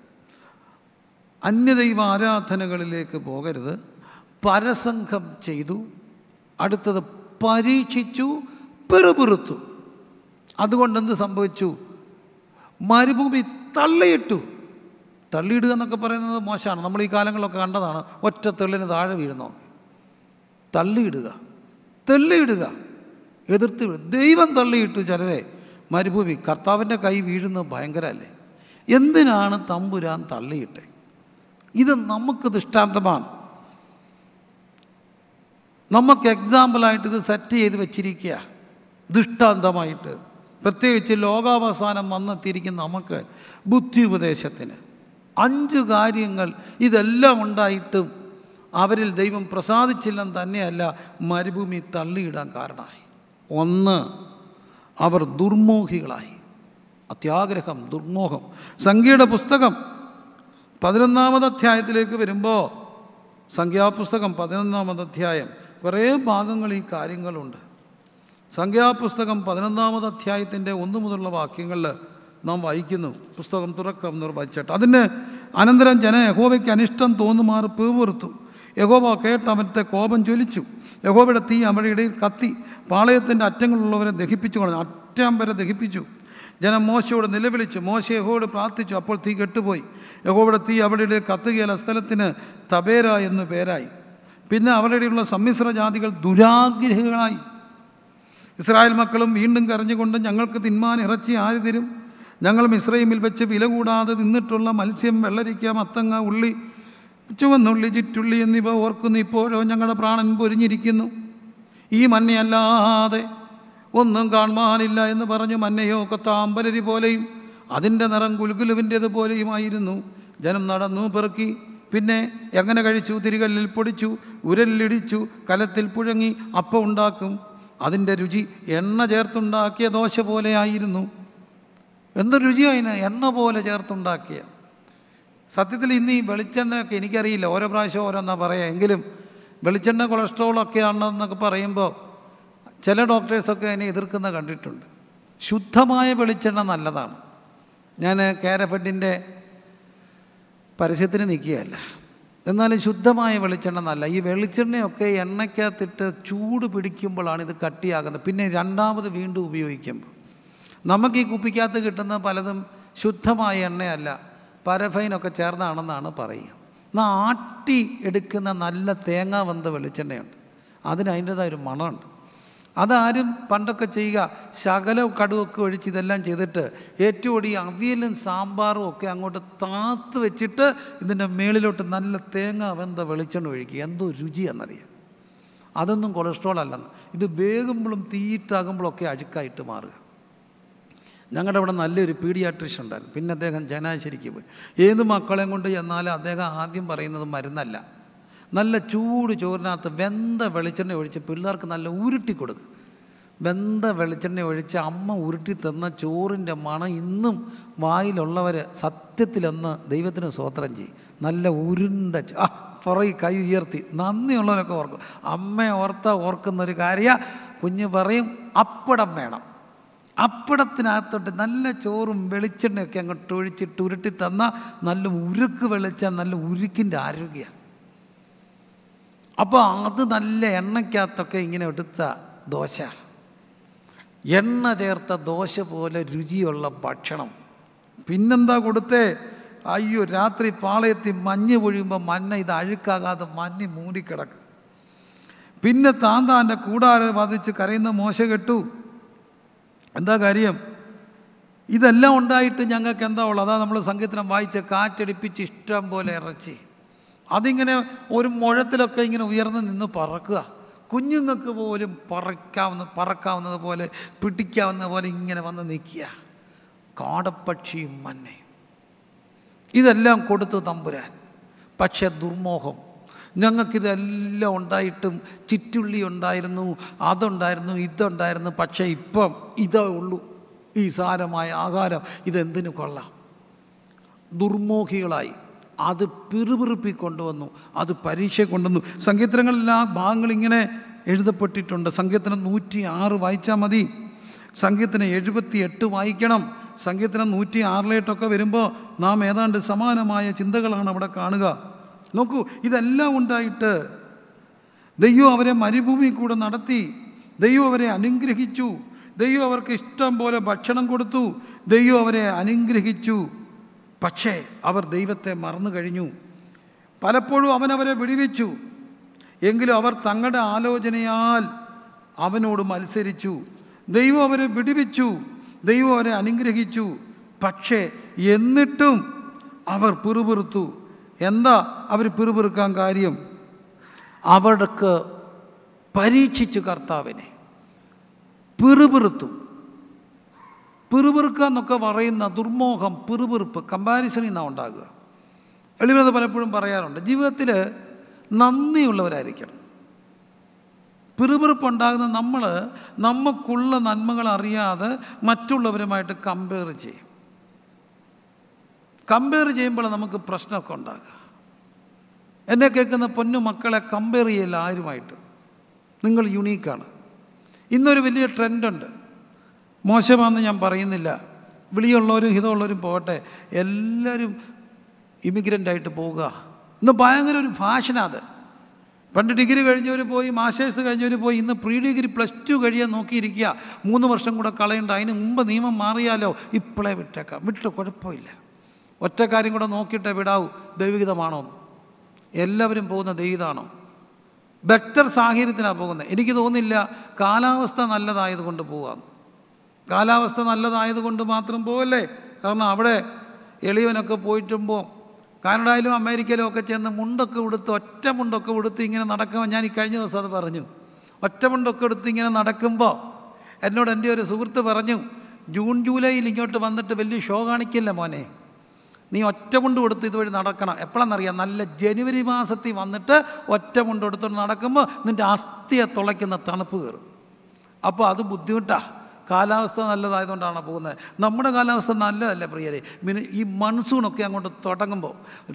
അന്യദൈവ ആരാധനകളിലേക്ക് പോകരുത്, പരസംഗം ചെയ്തു, അടുത്തത് പരീക്ഷിച്ചു, പിറുപിറുത്തു. അതുകൊണ്ട് എന്ത് സംഭവിച്ചു? മരുഭൂമി തള്ളിയിട്ടു. തള്ളിയിടുക എന്നൊക്കെ പറയുന്നത് മോശമാണ്. നമ്മൾ ഈ കാലങ്ങളിലൊക്കെ കണ്ടതാണ്. ഒറ്റ തെള്ളിന് താഴെ വീഴുന്നോ, തള്ളിയിടുക, തെള്ളിയിടുക, എതിർത്ത് വിടുക. ദൈവം തള്ളിയിട്ടു ചിലരെ മരുഭൂമി. കർത്താവിൻ്റെ കൈ വീഴുന്നത് ഭയങ്കരമല്ലേ? എന്തിനാണ് തമ്പുരാൻ തള്ളിയിട്ടെ? ഇത് നമുക്ക് ദൃഷ്ടാന്തമാണ്. നമുക്ക് എക്സാമ്പിളായിട്ട് ഇത് സെറ്റ് ചെയ്ത് വെച്ചിരിക്കുക, ദൃഷ്ടാന്തമായിട്ട്. പ്രത്യേകിച്ച് ലോകാവസാനം വന്നെത്തിയിരിക്കുന്ന നമുക്ക് ബുദ്ധി ഉപദേശത്തിന് അഞ്ച് കാര്യങ്ങൾ. ഇതെല്ലാം ഉണ്ടായിട്ടും അവരിൽ ദൈവം പ്രസാദിച്ചില്ലെന്ന് തന്നെയല്ല, മരുഭൂമി തള്ളിയിടാൻ കാരണമായി. ഒന്ന്, അവർ ദുർമോഹികളായി. അത്യാഗ്രഹം, ദുർമോഹം. സംഖ്യയുടെ പുസ്തകം പതിനൊന്നാമത് അധ്യായത്തിലേക്ക് വരുമ്പോൾ, സംഖ്യാപുസ്തകം പതിനൊന്നാമത് അധ്യായം, കുറേ ഭാഗങ്ങൾ ഈ കാര്യങ്ങളുണ്ട്. സംഖ്യാപുസ്തകം പതിനൊന്നാമത് അധ്യായത്തിൻ്റെ ഒന്ന് മുതലുള്ള വാക്യങ്ങളിൽ നാം വായിക്കുന്നു. പുസ്തകം തുറക്കം നിർവഹിച്ചിട്ട് അതിന് അനന്തരം ജനം യഹോവയ്ക്ക് അനിഷ്ടം തോന്നുമാർ പിറുപിറുത്തു. യഹോവ കേട്ട് അവൻ്റെ കോപം ജ്വലിച്ചു. യഹോവയുടെ തീ അവരുടെ ഇടയിൽ കത്തി പാളയത്തിൻ്റെ അറ്റങ്ങളുള്ളവരെ ദഹിപ്പിച്ചു കളഞ്ഞു. അറ്റം വരെ ദഹിപ്പിച്ചു. ജനം മോശയോട് നിലവിളിച്ചു. മോശ യഹോവയോട് പ്രാർത്ഥിച്ചു. അപ്പോൾ തീ കെട്ടുപോയി. യഹോവയുടെ തീ അവരുടെ ഇടയിൽ കത്തുകയാൽ സ്ഥലത്തിന് തബേര എന്ന് പേരായി. പിന്നെ അവരുടെ ഇടയിലുള്ള സമ്മിശ്ര ജാതികൾ ദുരാഗ്രഹികളായി. ഇസ്രായേൽ മക്കളും വീണ്ടും കരഞ്ഞുകൊണ്ട്, ഞങ്ങൾക്ക് തിന്മാൻ ഇറച്ചി ആര് തരും? ഞങ്ങൾ മിസ്രയീമിൽ വെച്ച് വില കൂടാതെ നിന്നിട്ടുള്ള മത്സ്യം, വെള്ളരിക്ക, മത്തങ്ങ, ഉള്ളി, ചുവന്നുള്ളി, ചുറ്റുള്ളി എന്നിവ ഓർക്കുന്നു. ഇപ്പോഴോ ഞങ്ങളുടെ പ്രാണൻ പൊരിഞ്ഞിരിക്കുന്നു. ഈ മന്നയല്ലാതെ ഒന്നും കാണുവാനില്ല എന്ന് പറഞ്ഞു. മന്നയോ കൊത്താമ്പലരി പോലെയും അതിൻ്റെ നിറം കുലുകുലുവിൻ്റേത് പോലെയുമായിരുന്നു. ജനം നടന്നു, പെറുക്കി, പിന്നെ എങ്ങനെ കഴിച്ചു? തിരികല്ലിൽ പൊടിച്ചു, ഉരലിടിച്ചു, കലത്തിൽ പുഴങ്ങി അപ്പം ഉണ്ടാക്കും. അതിൻ്റെ രുചി എണ്ണ ചേർത്തുണ്ടാക്കിയ ദോശ പോലെ ആയിരുന്നു. എന്തൊരു രുചിയോ അതിന്! എണ്ണ പോലെ ചേർത്തുണ്ടാക്കിയ. സത്യത്തിൽ ഇന്ന് ഈ വെളിച്ചെണ്ണയൊക്കെ എനിക്കറിയില്ല, ഓരോ പ്രാവശ്യം ഓരോന്നാ പറയുക. എങ്കിലും വെളിച്ചെണ്ണ കൊളസ്ട്രോളൊക്കെ ആണെന്നൊക്കെ പറയുമ്പോൾ ചില ഡോക്ടേഴ്സൊക്കെ അതിനെ എതിർക്കുന്ന കണ്ടിട്ടുണ്ട്. ശുദ്ധമായ വെളിച്ചെണ്ണ നല്ലതാണ്. ഞാൻ കാരഫെഡിൻ്റെ പരസ്യത്തിന് നിൽക്കുകയല്ല, എന്നാലും ശുദ്ധമായ വെളിച്ചെണ്ണ നല്ല. ഈ വെളിച്ചെണ്ണയൊക്കെ എണ്ണയ്ക്കകത്തിട്ട് ചൂട് പിടിക്കുമ്പോഴാണ് ഇത് കട്ടിയാകുന്നത്. പിന്നെ രണ്ടാമത് വീണ്ടും ഉപയോഗിക്കുമ്പോൾ നമുക്ക് ഈ കുപ്പിക്കകത്ത് കിട്ടുന്ന പലതും ശുദ്ധമായ എണ്ണയല്ല, പാരഫൈനൊക്കെ ചേർന്നാണെന്നാണ് പറയുക. എന്നാൽ ആട്ടി എടുക്കുന്ന നല്ല തേങ്ങ വെന്ത വെളിച്ചെണ്ണയുണ്ട്, അതിന് അതിൻ്റേതായൊരു മണമുണ്ട്. അതാരും പണ്ടൊക്കെ ചെയ്യുക, ശകല കടുവൊക്കെ ഒഴിച്ച് ഇതെല്ലാം ചെയ്തിട്ട് ഏറ്റവും കൂടി അവിയലും സാമ്പാറും ഒക്കെ അങ്ങോട്ട് താത്ത് വെച്ചിട്ട് ഇതിൻ്റെ മേളിലോട്ട് നല്ല തേങ്ങ വെന്ത വെളിച്ചെണ്ണ ഒഴിക്കുക. എന്തോ രുചിയാണെന്നറിയാം. അതൊന്നും കൊളസ്ട്രോൾ അല്ലെന്ന്. ഇത് വേകുമ്പോഴും തീയിട്ടാകുമ്പോഴൊക്കെ അഴുക്കായിട്ട് മാറുക. ഞങ്ങളുടെ അവിടെ നല്ലൊരു പീഡിയാട്രിഷ്യൻ ഉണ്ടായിരുന്നു. പിന്നെ അദ്ദേഹം ജനാശരിക്ക് പോയി. ഏത് മക്കളെയും കൊണ്ട് ചെന്നാലും അദ്ദേഹം ആദ്യം പറയുന്നത് മരുന്നല്ല, നല്ല ചൂട് ചോറിനകത്ത് വെന്ത വെളിച്ചെണ്ണ ഒഴിച്ച് പിള്ളേർക്ക് നല്ല ഉരുട്ടി കൊടുക്കും. വെന്ത വെളിച്ചെണ്ണ ഒഴിച്ച് അമ്മ ഉരുട്ടി തന്ന ചോറിൻ്റെ മണം ഇന്നും വായിലുള്ളവർ സത്യത്തിലൊന്ന് ദൈവത്തിന് സ്തോത്രം ചെയ്യും. നല്ല ഉരുണ്ട ആ പുറകെ കൈ ഉയർത്തി നന്ദിയുള്ളവരൊക്കെ ഓർക്കും. അമ്മയെ ഓർത്ത ഓർക്കുന്നൊരു കാര്യം, കുഞ്ഞ് പറയും അപ്പടം വേണം. അപ്പടത്തിനകത്തോട്ട് നല്ല ചോറും വെളിച്ചെണ്ണയൊക്കെ അങ്ങോട്ട് ഒഴിച്ചിട്ട് ഉരുട്ടി തന്ന നല്ല ഉരുക്ക് വെളിച്ചാൽ നല്ല ഉരുക്കിൻ്റെ ആരോഗ്യമാണ്. അപ്പോൾ അത് നല്ല എണ്ണയ്ക്കകത്തൊക്കെ ഇങ്ങനെ എടുത്ത ദോശ, എണ്ണ ചേർത്ത ദോശ പോലെ രുചിയുള്ള ഭക്ഷണം. പിന്നെന്താ കൊടുത്തേ? അയ്യോ, രാത്രി പാളയത്തിൽ മഞ്ഞ് പൊഴിയുമ്പോൾ മഞ്ഞ ഇത് അഴുക്കാകാതെ മഞ്ഞ് മൂടിക്കിടക്കും. പിന്നെ താൻ താൻ്റെ കൂടാരം ബാധിച്ച് കരയുന്ന മോശ കേട്ടു. എന്താ കാര്യം? ഇതെല്ലാം ഉണ്ടായിട്ട് ഞങ്ങൾക്ക് എന്താ ഉള്ളത്? അതാ നമ്മൾ സംഗീതം വായിച്ച് കാറ്റടിപ്പിച്ച് ഇഷ്ടം പോലെ ഇറച്ചി അതിങ്ങനെ ഒരു മുഴത്തിലൊക്കെ ഇങ്ങനെ ഉയർന്ന് നിന്ന് പറക്കുക. കുഞ്ഞുങ്ങൾക്ക് പോലും പറക്കാവുന്ന പറക്കാവുന്നത് പോലെ പിടിക്കാവുന്ന പോലെ ഇങ്ങനെ വന്ന് നിൽക്കുക. കാടപ്പക്ഷിയും മഞ്ഞയും ഇതെല്ലാം കൊടുത്തു തമ്പുരാൻ. പക്ഷെ ദുർമോഹം. ഞങ്ങൾക്കിതെല്ലാം ഉണ്ടായിട്ടും ചുറ്റുള്ളി ഉണ്ടായിരുന്നു, അതുണ്ടായിരുന്നു, ഇതുണ്ടായിരുന്നു. പക്ഷേ ഇപ്പം ഇതേ ഉള്ളൂ, ഈ സാരമായ ആഹാരം, ഇതെന്തിനു കൊള്ളാം? ദുർമോഹികളായി അത് പിറുപിറുപ്പി കൊണ്ടുവന്നു, അത് പരീക്ഷ കൊണ്ടുവന്നു. സങ്കീർത്തനങ്ങളിൽ ആ ഭാഗങ്ങൾ ഇങ്ങനെ എഴുതപ്പെട്ടിട്ടുണ്ട്. സങ്കീർത്തനം നൂറ്റി ആറ് വായിച്ചാൽ മതി. സങ്കീർത്തനം എഴുപത്തി എട്ട് വായിക്കണം. സങ്കീർത്തനം നൂറ്റി ആറിലേട്ടൊക്കെ വരുമ്പോൾ നാം ഏതാണ്ട് സമാനമായ ചിന്തകളാണ് അവിടെ കാണുക. നോക്കൂ, ഇതെല്ലാം ഉണ്ടായിട്ട് ദൈവം അവരെ മരുഭൂമി കൂടെ നടത്തി, ദൈവം അവരെ അനുഗ്രഹിച്ചു, ദൈവം അവർക്ക് ഇഷ്ടം പോലെ ഭക്ഷണം കൊടുത്തു, ദൈവം അവരെ അനുഗ്രഹിച്ചു. പക്ഷേ അവർ ദൈവത്തെ മറന്നു കഴിഞ്ഞു. പലപ്പോഴും അവനവരെ വിടുവിച്ചു, എങ്കിലും അവർ തങ്ങളുടെ ആലോചനയാൽ അവനോട് മത്സരിച്ചു. ദൈവം അവരെ വിടുവിച്ചു, ദൈവം അവരെ അനുഗ്രഹിച്ചു. പക്ഷേ എന്നിട്ടും അവർ പിറുപിറുത്തു. എന്താ അവർ പിറുപിറുക്കാൻ കാര്യം? അവർക്ക് പരീക്ഷിച്ചു കർത്താവിനെ, പിറുപിറുത്തു. പിറുപിറുക്കുക എന്നൊക്കെ പറയുന്ന ദുർമോഹം, പിറുപിറുപ്പ് കമ്പാരിസണിൽ നിന്നാണ് ഉണ്ടാകുക. എളിമത് പലപ്പോഴും പറയാറുണ്ട്, ജീവിതത്തിൽ നന്ദിയുള്ളവരായിരിക്കണം. പിറുപിറുപ്പുണ്ടാകുന്ന നമ്മൾ നമുക്കുള്ള നന്മകൾ അറിയാതെ മറ്റുള്ളവരുമായിട്ട് കമ്പയർ ചെയ്യും. കമ്പയർ ചെയ്യുമ്പോൾ നമുക്ക് പ്രശ്നമൊക്കെ ഉണ്ടാകുക. എന്നെ കേൾക്കുന്ന പൊന്നു മക്കളെ, കമ്പയർ ചെയ്യില്ല ആരുമായിട്ട്. നിങ്ങൾ യുണീക്കാണ്. ഇന്നൊരു വലിയ ട്രെൻഡുണ്ട്. മോശമാണെന്ന് ഞാൻ പറയുന്നില്ല. വിളിയുള്ളവരും ഹിതമുള്ളവരും പോകട്ടെ, എല്ലാവരും ഇമിഗ്രൻ്റായിട്ട് പോവുക. ഇന്ന് ഭയങ്കര ഒരു ഫാഷനാത്. പണ്ട് ഡിഗ്രി കഴിഞ്ഞവർ പോയി, മാസ്റ്റേഴ്സ് കഴിഞ്ഞവർ പോയി, ഇന്ന് പ്രീ ഡിഗ്രി പ്ലസ് ടു കഴിയാൻ നോക്കിയിരിക്കുക. മൂന്ന് വർഷം കൂടെ കളയണ്ട, അതിന് മുമ്പ് നിയമം മാറിയാലോ, ഇപ്പോഴേ വിട്ടേക്കാം. വിട്ട് കുഴപ്പമില്ല. ഒറ്റ കാര്യം കൂടെ നോക്കിയിട്ടേ വിടാവൂ, ദൈവഹിതമാണോ എന്ന്. എല്ലാവരും പോകുന്ന ദൈവഹിതമാണോ? ബെറ്റർ സാഹചര്യത്തിനാണ് പോകുന്നത്. എനിക്ക് തോന്നുന്നില്ല കാലാവസ്ഥ നല്ലതായതുകൊണ്ട് പോകാമെന്ന്. കാലാവസ്ഥ നല്ലതായതുകൊണ്ട് മാത്രം പോകല്ലേ. കാരണം അവിടെ എളിയവനൊക്കെ പോയിട്ടുമ്പോൾ കാനഡയിലും അമേരിക്കയിലും ഒക്കെ ചെന്ന് മുണ്ടൊക്കെ ഉടുത്ത്, ഒറ്റ മുണ്ടൊക്കെ ഉടുത്ത് ഇങ്ങനെ നടക്കുമ്പോൾ, ഞാൻ ഈ കഴിഞ്ഞ ദിവസം അത് പറഞ്ഞു, ഒറ്റ മുണ്ടൊക്കെ എടുത്ത് ഇങ്ങനെ നടക്കുമ്പോൾ എന്നോട് എൻ്റെ ഒരു സുഹൃത്ത് പറഞ്ഞു, ജൂൺ ജൂലൈയിൽ ഇങ്ങോട്ട് വന്നിട്ട് വലിയ ഷോ കാണിക്കില്ല മോനെ, നീ ഒറ്റ മുണ്ട് കൊടുത്ത് ഇതുവഴി നടക്കണം. എപ്പോഴാണെന്നറിയാം, നല്ല ജനുവരി മാസത്തിൽ വന്നിട്ട് ഒറ്റ മുണ്ട് കൊടുത്തോണ്ട് നടക്കുമ്പോൾ നിൻ്റെ അസ്ഥിയെ തുളയ്ക്കുന്ന തണുപ്പ് കയറും. അപ്പോൾ അത് ബുദ്ധിമുട്ടാണ്. കാലാവസ്ഥ നല്ലതായതുകൊണ്ടാണ് പോകുന്നത്. നമ്മുടെ കാലാവസ്ഥ നല്ലതല്ല പ്രിയരെ. പിന്നെ ഈ മൺസൂണൊക്കെ അങ്ങോട്ട് തുടങ്ങുമ്പോൾ,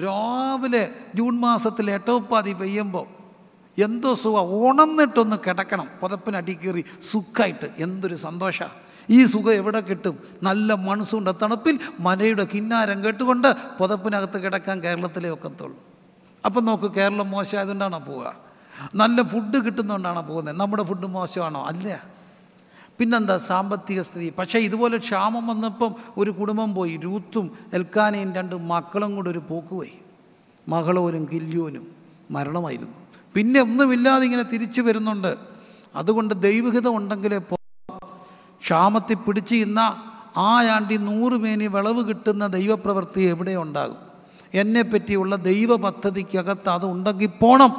രാവിലെ ജൂൺ മാസത്തിൽ എട്ടോപ്പാതി പെയ്യുമ്പോൾ എന്തോ സുഖം. ഉണർന്നിട്ടൊന്ന് കിടക്കണം, പുതപ്പിനടി കയറി സുഖമായിട്ട്. എന്തൊരു സന്തോഷമാണ്. ഈ സുഖം എവിടെ കിട്ടും? നല്ല മൺസൂണിൻ്റെ തണുപ്പിൽ മഴയുടെ കിന്നാരം കേട്ടുകൊണ്ട് പുതപ്പിനകത്ത് കിടക്കാൻ കേരളത്തിലേ ഒക്കത്തുള്ളൂ. അപ്പം നോക്ക്, കേരളം മോശമായതുകൊണ്ടാണോ പോവുക? നല്ല ഫുഡ് കിട്ടുന്നതുകൊണ്ടാണോ പോകുന്നത്? നമ്മുടെ ഫുഡ് മോശമാണോ? അല്ല. പിന്നെന്താ? സാമ്പത്തിക സ്ഥിതി. പക്ഷേ ഇതുപോലെ ക്ഷാമം വന്നപ്പം ഒരു കുടുംബം പോയി. രൂത്തും എൽക്കാനയും രണ്ട് മക്കളും കൂടെ ഒരു പോക്ക് പോയി. മകളോനും കില്യോനും മരണമായിരുന്നു. പിന്നെ ഒന്നുമില്ലാതെ ഇങ്ങനെ തിരിച്ചു വരുന്നുണ്ട്. അതുകൊണ്ട് ദൈവഹിതം ഉണ്ടെങ്കിലേ പോ. ക്ഷാമത്തിൽ പിടിച്ച് ഇന്ന ആ ആണ്ടി നൂറ് മേനി വിളവ് കിട്ടുന്ന ദൈവപ്രവൃത്തി എവിടെ ഉണ്ടാകും? എന്നെപ്പറ്റിയുള്ള ദൈവ പദ്ധതിക്കകത്ത് അത് ഉണ്ടെങ്കിൽ പോണം.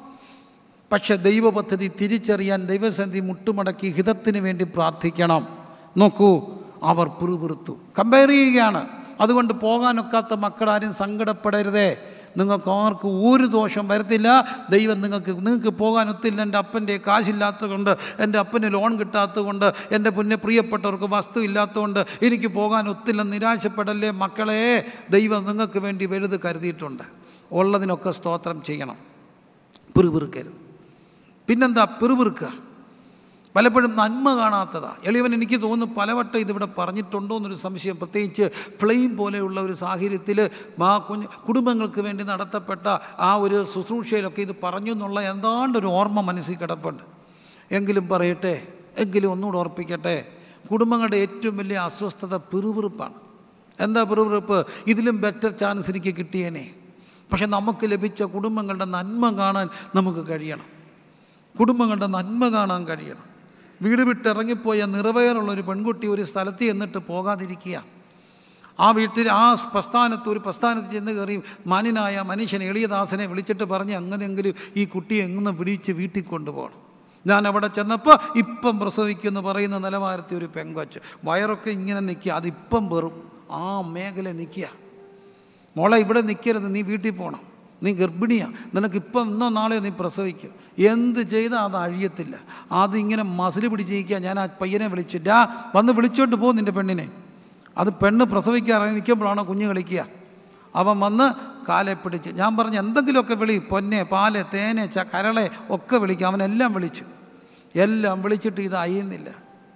പക്ഷെ ദൈവ പദ്ധതി തിരിച്ചറിയാൻ ദൈവസന്ധി മുട്ടുമടക്കി ഹിതത്തിന് വേണ്ടി പ്രാർത്ഥിക്കണം. നോക്കൂ, അവർ പിറുപിറുത്തു, കമ്പയർ ചെയ്യുകയാണ്. അതുകൊണ്ട് പോകാനൊക്കാത്ത മക്കളാരും സങ്കടപ്പെടരുതേ. നിങ്ങൾക്ക് ആർക്കും ഒരു ദോഷം വരത്തില്ല. ദൈവം നിങ്ങൾക്ക് നിങ്ങൾക്ക് പോകാൻ ഒത്തില്ല. എൻ്റെ അപ്പൻ്റെ കാശില്ലാത്തത് കൊണ്ട്, എൻ്റെ അപ്പന് ലോൺ കിട്ടാത്തത് കൊണ്ട്, എൻ്റെ പുണ്യ പ്രിയപ്പെട്ടവർക്ക് വസ്തു ഇല്ലാത്തതുകൊണ്ട് എനിക്ക് പോകാൻ ഒത്തില്ല. നിരാശപ്പെടല്ലേ മക്കളെ. ദൈവം നിങ്ങൾക്ക് വേണ്ടി വലുത് കരുതിയിട്ടുണ്ട്. ഉള്ളതിനൊക്കെ സ്തോത്രം ചെയ്യണം. പിറുപിറുക്കരുത്. പിന്നെന്താ? പിറുപിറുക്കുക പലപ്പോഴും നന്മ കാണാത്തതാണ്. എളിയവൻ എനിക്ക് തോന്നുന്നു പലവട്ടം ഇതിവിടെ പറഞ്ഞിട്ടുണ്ടോ എന്നൊരു സംശയം. പ്രത്യേകിച്ച് ഫ്ലെയിം പോലെയുള്ള ഒരു സാഹചര്യത്തിൽ ആ കുഞ്ഞ് കുടുംബങ്ങൾക്ക് വേണ്ടി നടത്തപ്പെട്ട ആ ഒരു ശുശ്രൂഷയിലൊക്കെ ഇത് പറഞ്ഞു എന്നുള്ള എന്താണ്ടൊരു ഓർമ്മ മനസ്സിൽ കിടപ്പുണ്ട്. എങ്കിലും പറയട്ടെ, എങ്കിലും ഒന്നുകൂടെ ഓർപ്പിക്കട്ടെ, കുടുംബങ്ങളുടെ ഏറ്റവും വലിയ അസ്വസ്ഥത പിറുപിറുപ്പാണ്. എന്താ പിറുപിറുപ്പ്? ഇതിലും ബെറ്റർ ചാൻസ് എനിക്ക് കിട്ടിയേനെ. പക്ഷെ നമുക്ക് ലഭിച്ച കുടുംബങ്ങളുടെ നന്മ കാണാൻ നമുക്ക് കഴിയണം. കുടുംബങ്ങളുടെ നന്മ കാണാൻ കഴിയണം. വീട് വിട്ടിറങ്ങിപ്പോയ നിറവേറുള്ളൊരു പെൺകുട്ടി ഒരു സ്ഥലത്ത് ചെന്നിട്ട് പോകാതിരിക്കുക. ആ വീട്ടിൽ ആ പ്രസ്ഥാനത്ത് ഒരു പ്രസ്ഥാനത്ത് ചെന്ന് കയറി മാന്യനായ മനുഷ്യനെ, എളിയദാസനെ വിളിച്ചിട്ട് പറഞ്ഞ് അങ്ങനെയെങ്കിലും ഈ കുട്ടിയെ എങ്ങനെ പിടിച്ച് വീട്ടിൽ കൊണ്ടുപോകണം. ഞാൻ അവിടെ ചെന്നപ്പോൾ ഇപ്പം പ്രസവിക്കുമെന്ന് പറയുന്ന നിലവാരത്തിൽ ഒരു പെങ്കൊച്ച്, വയറൊക്കെ ഇങ്ങനെ നിൽക്കുക. അതിപ്പം വെറും ആ മേഖല നിൽക്കുക. മോളെ ഇവിടെ നിൽക്കരുത്, നീ വീട്ടിൽ പോകണം, നീ ഗർഭിണിയാണ്, നിനക്കിപ്പം ഇന്നോ നാളെയോ നീ പ്രസവിക്കും. എന്ത് ചെയ്താൽ അത് അഴിയത്തില്ല. അതിങ്ങനെ മസിൽ പിടിച്ചിരിക്കുക. ഞാൻ ആ പയ്യനെ വിളിച്ചിട്ട് ആ വന്ന് വിളിച്ചോണ്ട് പോകും നിൻ്റെ പെണ്ണിനെ. അത് പെണ്ണ് പ്രസവിക്കാറായി നിൽക്കുമ്പോഴാണോ കുഞ്ഞ് കളിക്കുക. അവൻ വന്ന് കാലെ പിടിച്ച്, ഞാൻ പറഞ്ഞ് എന്തെങ്കിലുമൊക്കെ വിളി, പൊന്നെ, പാല്, തേനെ, ച കരളെ ഒക്കെ വിളിക്കും. അവനെല്ലാം വിളിച്ചു. എല്ലാം വിളിച്ചിട്ട് ഇത് അയ്യുന്നില്ല.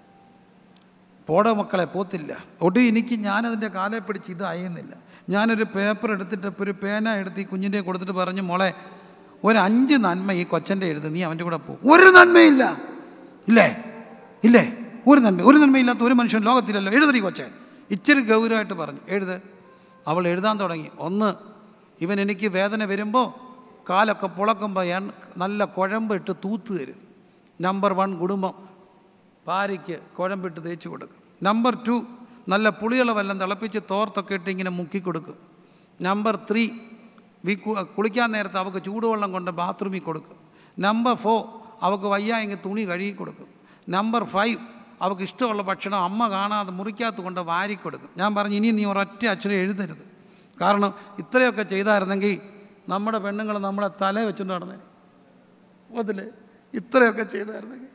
പോട മക്കളെ, പോത്തില്ല. ഒടുവിൽ എനിക്ക് ഞാനതിൻ്റെ കാലെ പിടിച്ച് ഇത് അയ്യുന്നില്ല. ഞാനൊരു പേപ്പർ എടുത്തിട്ട് ഒരു പേന എടുത്ത് ഈ കുഞ്ഞിൻ്റെ കൊടുത്തിട്ട് പറഞ്ഞു, മോളെ ഒരു അഞ്ച് നന്മ ഈ കൊച്ചൻ്റെ എഴുതി, നീ അവൻ്റെ കൂടെ പോകും. ഒരു നന്മയില്ല. ഇല്ലേ ഇല്ലേ ഒരു നന്മ ഒരു നന്മയില്ലാത്ത ഒരു മനുഷ്യൻ ലോകത്തിലല്ലോ. എഴുതടി കൊച്ചെ. ഇച്ചിരി ഗൗരവമായിട്ട് പറഞ്ഞു, എഴുത്. അവൾ എഴുതാൻ തുടങ്ങി. ഒന്ന്, ഇവൻ എനിക്ക് വേദന വരുമ്പോൾ കാലൊക്കെ പുളക്കുമ്പോൾ ഞാൻ നല്ല കുഴമ്പിട്ട് തൂത്ത് തരും. നമ്പർ വൺ, കുടുംബം ഭാര്യയ്ക്ക് കുഴമ്പിട്ട് തേച്ച് കൊടുക്കും. നമ്പർ ടു, നല്ല പുളിയുള്ള വെള്ളം തിളപ്പിച്ച് തോർത്തൊക്കെ ഇട്ട് ഇങ്ങനെ മുക്കി കൊടുക്കും. നമ്പർ ത്രീ, വി കുളിക്കാൻ നേരത്ത് അവൾക്ക് ചൂടുവെള്ളം കൊണ്ട് ബാത്റൂമിൽ കൊടുക്കും. നമ്പർ ഫോർ, അവൾക്ക് വയ്യായെങ്കിൽ തുണി കഴുകി കൊടുക്കും. നമ്പർ ഫൈവ്, അവൾക്ക് ഇഷ്ടമുള്ള ഭക്ഷണം അമ്മ കാണാതെ മുറിക്കകത്ത് കൊണ്ട് വാരി കൊടുക്കും. ഞാൻ പറഞ്ഞു, ഇനി നീ ഒരൊറ്റ അക്ഷരം എഴുതരുത്. കാരണം ഇത്രയൊക്കെ ചെയ്തായിരുന്നെങ്കിൽ നമ്മുടെ പെണ്ണുങ്ങൾ നമ്മളെ തല വെച്ചുകൊണ്ട് നടന്നേ. അതിൽ ഇത്രയൊക്കെ ചെയ്തായിരുന്നെങ്കിൽ.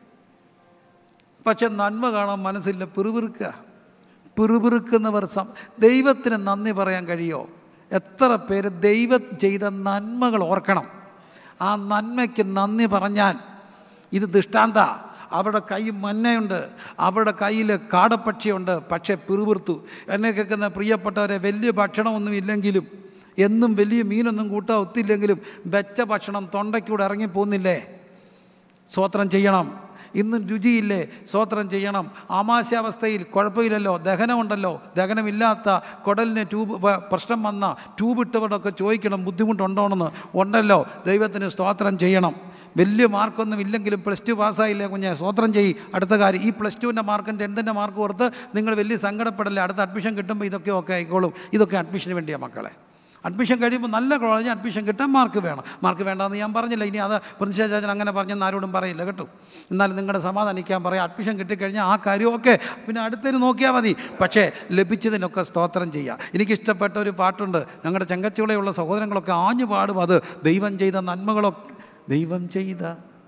പക്ഷെ നന്മ കാണാൻ മനസ്സില്ല, പിറുപിറുക്കുക. പിറുപിറുക്കുന്നവർ സം ദൈവത്തിന് നന്ദി പറയാൻ കഴിയോ? എത്ര പേര് ദൈവം ചെയ്ത നന്മകൾ ഓർക്കണം, ആ നന്മയ്ക്ക് നന്ദി പറഞ്ഞാൽ. ഇത് ദൃഷ്ടാന്ത. അവരുടെ കൈ മന്നയുണ്ട്, അവരുടെ കയ്യിൽ കാടപ്പക്ഷിയുണ്ട്, പക്ഷേ പിറുപിറുത്തു. എന്നെ കേൾക്കുന്ന പ്രിയപ്പെട്ടവരെ, വലിയ ഭക്ഷണമൊന്നും ഇല്ലെങ്കിലും, എന്നും വലിയ മീനൊന്നും കൂട്ടാൻ ഒത്തില്ലെങ്കിലും വെച്ച ഭക്ഷണം തൊണ്ടയ്ക്കൂടെ ഇറങ്ങിപ്പോകുന്നില്ലേ? സ്തോത്രം ചെയ്യണം. ഇന്നും രുചിയില്ലേ? സ്തോത്രം ചെയ്യണം. ആമാശയാവസ്ഥയിൽ കുഴപ്പമില്ലല്ലോ, ദഹനമുണ്ടല്ലോ. ദഹനമില്ലാത്ത കുടലിന് ട്യൂബ് പ്രശ്നം വന്ന ട്യൂബ് ഇട്ടവരൊക്കെ ചോദിക്കണം ബുദ്ധിമുട്ടുണ്ടോയെന്ന്. ഉണ്ടല്ലോ. ദൈവത്തിന് സ്തോത്രം ചെയ്യണം. വലിയ മാർക്കൊന്നും ഇല്ലെങ്കിലും പ്ലസ് ടു പാസ്സായില്ലേ കുഞ്ഞെ, സ്തോത്രം ചെയ്യും. അടുത്ത കാര്യം, ഈ പ്ലസ് ടുവിൻ്റെ മാർക്കും ടെൻത്തിൻ്റെ മാർക്ക് ഓർത്ത് നിങ്ങൾ വലിയ സങ്കടപ്പെടല്ലേ. അടുത്ത അഡ്മിഷൻ കിട്ടുമ്പോൾ ഇതൊക്കെ ഒക്കെ ആയിക്കോളും. ഇതൊക്കെ അഡ്മിഷന് വേണ്ടിയാണ് മക്കളെ. അഡ്മിഷൻ കഴിയുമ്പോൾ നല്ല കോളേജ് അഡ്മിഷൻ കിട്ടാൻ മാർക്ക് വേണം. മാർക്ക് വേണ്ടെന്ന് ഞാൻ പറഞ്ഞില്ല. ഇനി അത് പ്രിൻസിപ്പൽ അങ്ങനെ പറഞ്ഞെന്ന് ആരോടും പറയില്ല കേട്ടോ. എന്നാലും നിങ്ങളുടെ സമാധാനിക്കാൻ പറയാം. അഡ്മിഷൻ കിട്ടിക്കഴിഞ്ഞാൽ ആ കാര്യം ഓക്കെ, പിന്നെ അടുത്തതിന് നോക്കിയാൽ മതി. പക്ഷേ ലഭിച്ചതിനൊക്കെ സ്തോത്രം ചെയ്യുക. എനിക്കിഷ്ടപ്പെട്ട ഒരു പാട്ടുണ്ട്, ഞങ്ങളുടെ ചെങ്കച്ചുളയുള്ള സഹോദരങ്ങളൊക്കെ ആഞ്ഞു പാടും. അത് ദൈവം ചെയ്ത നന്മകളൊക്കെ, ദൈവം ചെയ്ത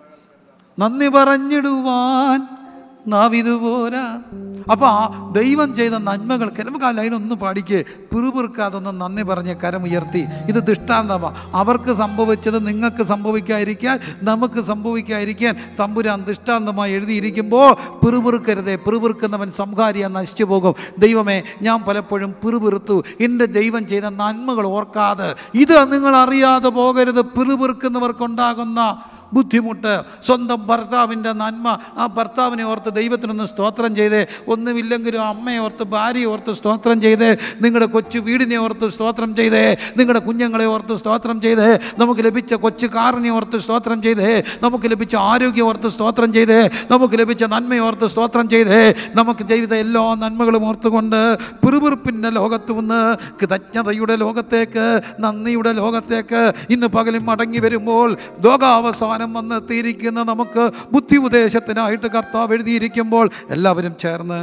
നന്ദി പറഞ്ഞിടുവാൻ നാവിതുപോരാ. അപ്പോൾ ആ ദൈവം ചെയ്ത നന്മകൾക്ക് നമുക്ക് ആ ലൈനൊന്ന് പാടിക്ക്, പിറുപിറുക്കാതൊന്ന് നന്ദി പറഞ്ഞ് കരമുയർത്തി. ഇത് ദൃഷ്ടാന്തമാണ്. അവർക്ക് സംഭവിച്ചത് നിങ്ങൾക്ക് സംഭവിക്കാതിരിക്കാൻ, നമുക്ക് സംഭവിക്കാതിരിക്കാൻ തമ്പുരാൻ ദൃഷ്ടാന്തമായി എഴുതിയിരിക്കുമ്പോൾ പിറുപിറുക്കരുതേ. പിറുപിറുക്കുന്നവൻ സംഹാരിയാ, നശിച്ചു പോകും. ദൈവമേ, ഞാൻ പലപ്പോഴും പിറുപിറുത്തു. എൻ്റെ ദൈവം ചെയ്ത നന്മകൾ ഓർക്കാതെ. ഇത് നിങ്ങൾ അറിയാതെ പോകരുത്. പിറുപിറുക്കുന്നവർക്കുണ്ടാകുന്ന ബുദ്ധിമുട്ട്, സ്വന്തം ഭർത്താവിൻ്റെ നന്മ, ആ ഭർത്താവിനെ ഓർത്ത് ദൈവത്തിനൊന്ന് സ്തോത്രം ചെയ്തേ. ഒന്നുമില്ലെങ്കിലും അമ്മയെ ഓർത്ത്, ഭാര്യയെ ഓർത്ത് സ്തോത്രം ചെയ്തേ. നിങ്ങളുടെ കൊച്ചു വീടിനെ ഓർത്ത് സ്തോത്രം ചെയ്തേ. നിങ്ങളുടെ കുഞ്ഞുങ്ങളെ ഓർത്ത് സ്തോത്രം ചെയ്തേ. നമുക്ക് ലഭിച്ച കൊച്ചു കാറിനെ ഓർത്ത് സ്തോത്രം ചെയ്തേ. നമുക്ക് ലഭിച്ച ആരോഗ്യം ഓർത്ത് സ്തോത്രം ചെയ്തേ. നമുക്ക് ലഭിച്ച നന്മയെ ഓർത്ത് സ്തോത്രം ചെയ്തേ. നമുക്ക് ചെയ്ത എല്ലാ നന്മകളും ഓർത്തുകൊണ്ട് പിറുപിറുപ്പിൻ്റെ ലോകത്ത് നിന്ന് കൃതജ്ഞതയുടെ ലോകത്തേക്ക്, നന്ദിയുടെ ലോകത്തേക്ക് ഇന്ന് പകലും മടങ്ങി വരുമ്പോൾ ലോകാവസാനം വന്നെത്തിയിരിക്കുന്ന നമുക്ക് ബുദ്ധി ഉപദേശത്തിനായിട്ട് കർത്താവ് എഴുതിയിരിക്കുമ്പോൾ എല്ലാവരും ചേർന്ന്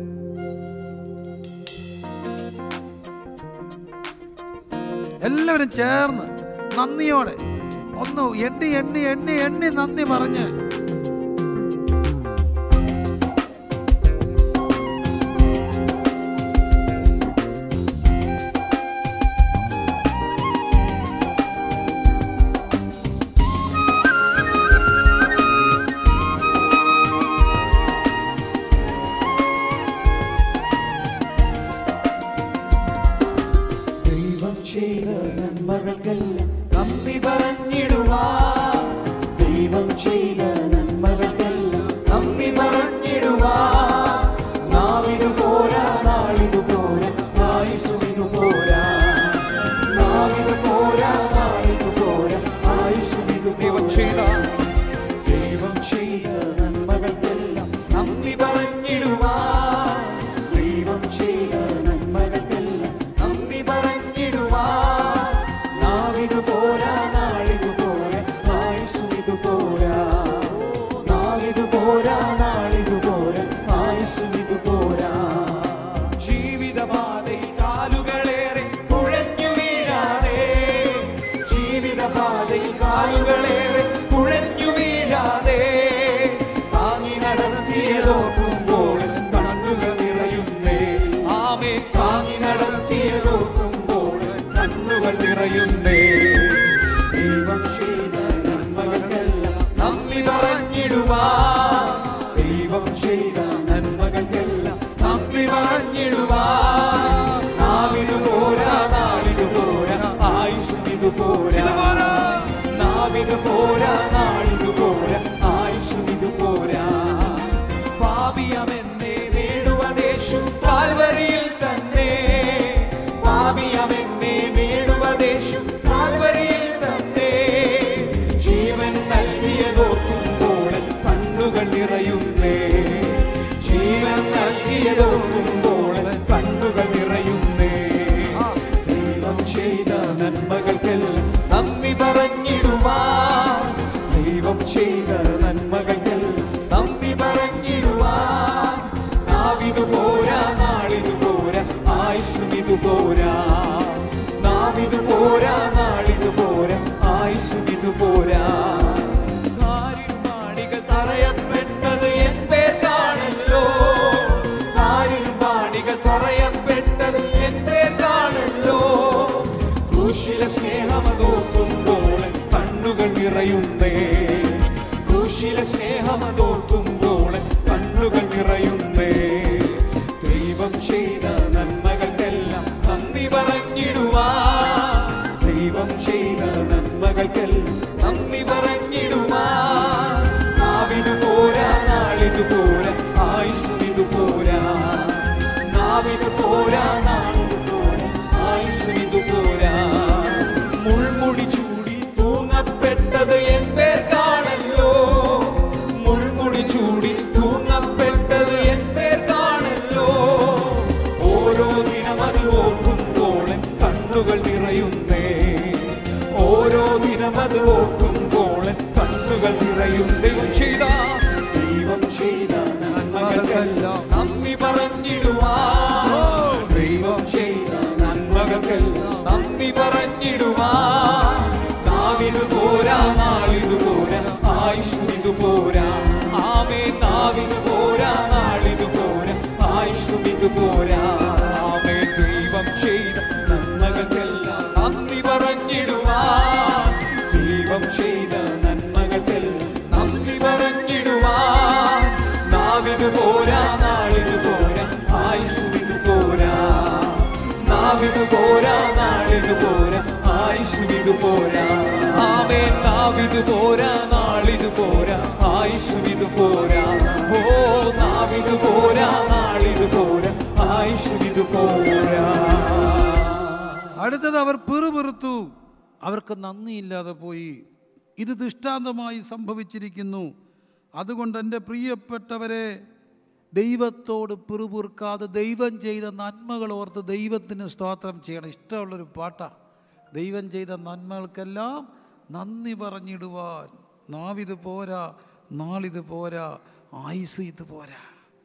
എല്ലാവരും ചേർന്ന് നന്ദിയോടെ ഒന്ന് എണ്ണി എണ്ണി എണ്ണി എണ്ണി നന്ദി പറഞ്ഞ് ചെയ്ത നന്മകൾക്കെല്ലാം നന്ദി പറഞ്ഞിടുവാൻ, ദൈവം ചെയ്ത നന്മകൾക്കെല്ലാം നന്ദി പറഞ്ഞിടുവാൻ. നാവിതു പോരാ, നാളിതു പോരാ, ആയുസ്സുമിതു പോരാ. നാവിതു പോരാ, നാളിതു പോരാ, ആയുസ്സുമിതു പോരാ. ദൈവം ചെയ്ത നന്മകൾക്കെല്ലാം നന്ദി പറഞ്ഞിടുവാൻ, ദൈവം ചെയ്ത നന്മകൾക്കെല്ലാം നന്ദി പറഞ്ഞിടുവാൻ. നാവിതു പോരാ, നാളിതു പോരാ, ആയുസ്സുമിതു പോരാ. നാവിതു പോരാ, നാളിതു പോരാ, ആയുസ്സുമിതു പോരാ. ജീവിതപാതയിൽ കാലുകളേറെ കുഴഞ്ഞു വീഴാതെ, ജീവിതപാതയിൽ കാലുകളേറെ കുഴഞ്ഞു വീഴാതെ, താങ്ങി നടത്തിയതോർക്കുമ്പോൾ കണ്ണുകൾ നിറയുന്നേ. ആമേ, താങ്ങി നടത്തിയതോർക്കുമ്പോൾ കണ്ണുകൾ നിറയുന്നേ. ദൈവം ചെയ്ത നന്മകൾക്കെല്ലാം നന്ദി പറഞ്ഞിടുവാൻ, ദൈവം ചെയ്ത നന്മകൾക്കെല്ലാം നന്ദി പറഞ്ഞിടുവാൻ. നാവിതു പോരാ, നാളിതു പോരാ, ആയുസ്സുമിതു പോരാ. നാവിതു പോരാ, നാളിതു പോരാ, ആയുസ്സുമിതു പോരാ. പാപിയമെന്നെ നേടുവദേശു കാൽവരിയിൽ തന്നെ, പാപിയമെന്നെ നേടുവദേശു കാൽവരിയിൽ തന്നെ. ജീവൻ നൽകിയതോർക്കുമ്പോൾ കണ്ണുകൾ നിറയുന്നേ, ജീവൻ നൽകിയതോർക്കുമ്പോൾ കണ്ണുകൾ നിറയുന്നേ. ദൈവം ചെയ്ത നന്മകൾക്കെല്ലാം നന്ദി പറഞ്ഞിടുവാൻ, ദൈവം ചെയ്ത നന്മകൾക്കെല്ലാം നന്ദി പറഞ്ഞിടുവാൻ. നാവിതു പോരാ, നാളിതു പോരാ, ആയുസ്സുമിതു പോരാ. നാവിതു പോരാ, നാളിതു പോരാ, ആയുസ്സുമിതു പോരാ. കാര്യം തറയപ്പെട്ടത് എൻ പേർക്കാണല്ലോ. ക്രൂശിലെ സ്നേഹമതോർക്കുമ്പോൾ കണ്ണുകൾ നിറയുന്നേ. ക്രൂശിലെ സ്നേഹമതോർക്കുമ്പോൾ കണ്ണുകൾ നിറയുന്നേ. ദൈവം ചെയ്ത നന്മകൾക്കെല്ലാം നന്ദി പറഞ്ഞിടുവാൻ. ദൈവം ചെയ്ത നന്മകൾക്കെല്ലാം നന്ദി പറഞ്ഞിടുവാൻ. നാവിനു പോരാ, നാളിനു പോരാ, ആയുസ്സിനു പോരാ. നാവിനു പോരാ, നാളിനു പോരാ, ആയുസ്സിനു പോരാ. മുൾമുടി ചൂടി തൂങ്ങപ്പെട്ടത് എൻ പേർക്കാണല്ലോ. മുൾമുടി ചൂടി തൂങ്ങപ്പെട്ടത് എൻ പേർക്കാണല്ലോ. ഓരോ ദിനം അത് ഓർക്കുമ്പോൾ കണ്ണുകൾ നിറയുന്നേ. ഓരോ ദിനം അത് ഓർക്കുമ്പോൾ കണ്ണുകൾ നിറയും. ദൈവം ചെയ്ത ദൈവം ചെയ്ത നന്മകൾക്കെല്ലാം നന്ദി പറഞ്ഞിടുവാൻ. ദൈവം ചെയ്ത നന്മകൾക്കെല്ലാം നന്ദി പറഞ്ഞിടുവാൻ. നാവിനു പോരാ, നാളിനു പോരാ, ആയുസ്സിനു പോരാ. ആമേ നാവിനു പോരാ, നാളിനു പോരാ, ആയുസ്സിനു പോരാ. ആമേ ദൈവം ചെയ്ത നന്മകൾക്കെല്ലാം നന്ദി പറഞ്ഞിടുവാൻ. ദൈവം ചെയ്ത നന്മകൾക്കെല്ലാം നന്ദി പറഞ്ഞിടുവാൻ. നാവിനു പോരാ, നാളിനു പോരാ, ആയുസ്സിനു പോരാ. നാവിനു പോരാ, നാളിനു പോരാ, ആയുസ്സിനു പോരാ. ആമേ നാവിനു പോരാ, നാളിനു പോരാ, ആയുസ്സിനു പോരാ. ഓ നാവിനു പോരാ, നാളിനു പോരാ, ആയുസ്സിനു പോരാ. അടുത്തത് അവർ പിറുപിറുത്തു, അവർക്ക് നന്ദിയില്ലാതെ പോയി. ഇത് ദൃഷ്ടാന്തമായി സംഭവിച്ചിരിക്കുന്നു. അതുകൊണ്ട് എൻ്റെ പ്രിയപ്പെട്ടവരെ, ദൈവത്തോട് പിറുപിറുക്കാതെ ദൈവം ചെയ്ത നന്മകൾ ഓർത്ത് ദൈവത്തിന് സ്തോത്രം ചെയ്യണം. ഇഷ്ടമുള്ളൊരു പാട്ടാ. ദൈവം ചെയ്ത നന്മകൾക്കെല്ലാം നന്ദി പറഞ്ഞിടുവാൻ. നാവിത് പോരാ, നാളിത് പോരാ, ആയുസ് ഇത് പോരാ.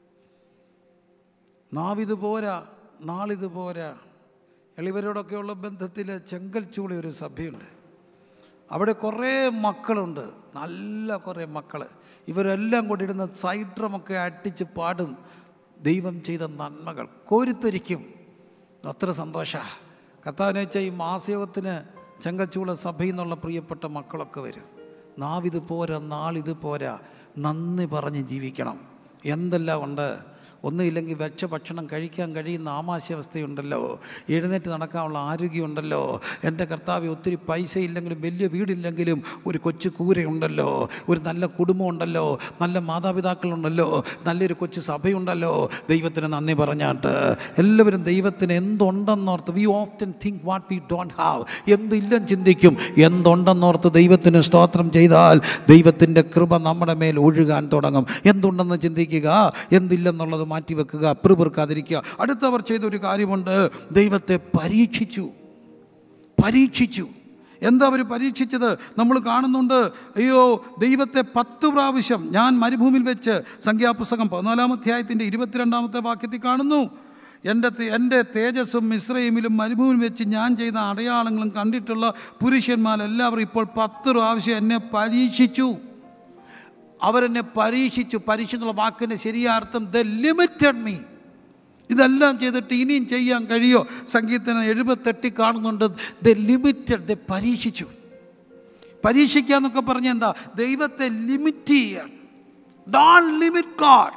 നാവിത് പോരാ, നാളിത് പോരാ. എളിവരോടൊക്കെയുള്ള ബന്ധത്തിൽ ചെങ്കൽച്ചൂളി ഒരു സഭയുണ്ട്. അവിടെ കുറേ മക്കളുണ്ട്, നല്ല കുറേ മക്കൾ. ഇവരെല്ലാം കൂടി ഇടുന്ന സൈഡ്രമൊക്കെ അടിച്ച് പാടും. ദൈവം ചെയ്ത നന്മകൾ കോരിത്തൊരിക്കും. അത്ര സന്തോഷമാണ്. കർത്താവിനെ വെച്ചാൽ ഈ മാസയോഗത്തിന് ചെങ്കൽച്ചൂള സഭയിൽ നിന്നുള്ള പ്രിയപ്പെട്ട മക്കളൊക്കെ വരും. നാവിത് പോരാ, നാളിത് പോരാ, നന്ദി പറഞ്ഞ് ജീവിക്കണം. എന്തെല്ലാം ഉണ്ട്. ഒന്നുമില്ലെങ്കിൽ വെച്ച ഭക്ഷണം കഴിക്കാൻ കഴിയുന്ന ആമാശാവസ്ഥയുണ്ടല്ലോ, എഴുന്നേറ്റ് നടക്കാനുള്ള ആരോഗ്യമുണ്ടല്ലോ. എൻ്റെ കർത്താവ് ഒത്തിരി പൈസ ഇല്ലെങ്കിലും വലിയ വീടില്ലെങ്കിലും ഒരു കൊച്ചു കൂരയുണ്ടല്ലോ, ഒരു നല്ല കുടുംബമുണ്ടല്ലോ, നല്ല മാതാപിതാക്കളുണ്ടല്ലോ, നല്ലൊരു കൊച്ചു സഭയുണ്ടല്ലോ. ദൈവത്തിന് നന്ദി പറഞ്ഞാട്ട് എല്ലാവരും ദൈവത്തിന് എന്തുണ്ടെന്നോർത്ത്, we often think what we don't have, എന്തില്ലെന്ന് ചിന്തിക്കും. എന്തുണ്ടെന്നോർത്ത് ദൈവത്തിന് സ്തോത്രം ചെയ്താൽ ദൈവത്തിൻ്റെ കൃപ നമ്മുടെ മേൽ ഒഴുകാൻ തുടങ്ങും. എന്തുണ്ടെന്ന് ചിന്തിക്കുക, എന്തില്ലെന്നുള്ളത് മാറ്റിവെക്കുക, പിറുപിറുക്കാതിരിക്കുക. അടുത്തവർ ചെയ്തൊരു കാര്യമുണ്ട്, ദൈവത്തെ പരീക്ഷിച്ചു. പരീക്ഷിച്ചു എന്താ അവർ പരീക്ഷിച്ചത്? നമ്മൾ കാണുന്നുണ്ട്. അയ്യോ, ദൈവത്തെ പത്ത് പ്രാവശ്യം ഞാൻ മരുഭൂമിയിൽ വെച്ച്, സംഖ്യാപുസ്തകം പതിനാലാം അധ്യായത്തിൻ്റെ ഇരുപത്തിരണ്ടാമത്തെ വാക്യത്തിൽ കാണുന്നു, എൻ്റെ എൻ്റെ തേജസ്സും മിസ്രയീമിലും മരുഭൂമിയിൽ വെച്ച് ഞാൻ ചെയ്ത അടയാളങ്ങളും കണ്ടിട്ടുള്ള പുരുഷന്മാരെല്ലാവരും ഇപ്പോൾ പത്ത് പ്രാവശ്യം എന്നെ പരീക്ഷിച്ചു. അവരെന്നെ പരീക്ഷിച്ചു. പരീക്ഷിച്ചുള്ള വാക്കിൻ്റെ ശരിയാർത്ഥം ദ ലിമിറ്റഡ് മീ. ഇതെല്ലാം ചെയ്തിട്ട് ഇനിയും ചെയ്യാൻ കഴിയോ? സംഗീതത്തിന് എഴുപത്തെട്ടി കാണുന്നുണ്ട്, ദ ലിമിറ്റഡ്, ദ പരീക്ഷിച്ചു. പരീക്ഷിക്കുക എന്നൊക്കെ പറഞ്ഞ എന്താ? ദൈവത്തെ ലിമിറ്റ് ചെയ്യാൻ. Don't limit God.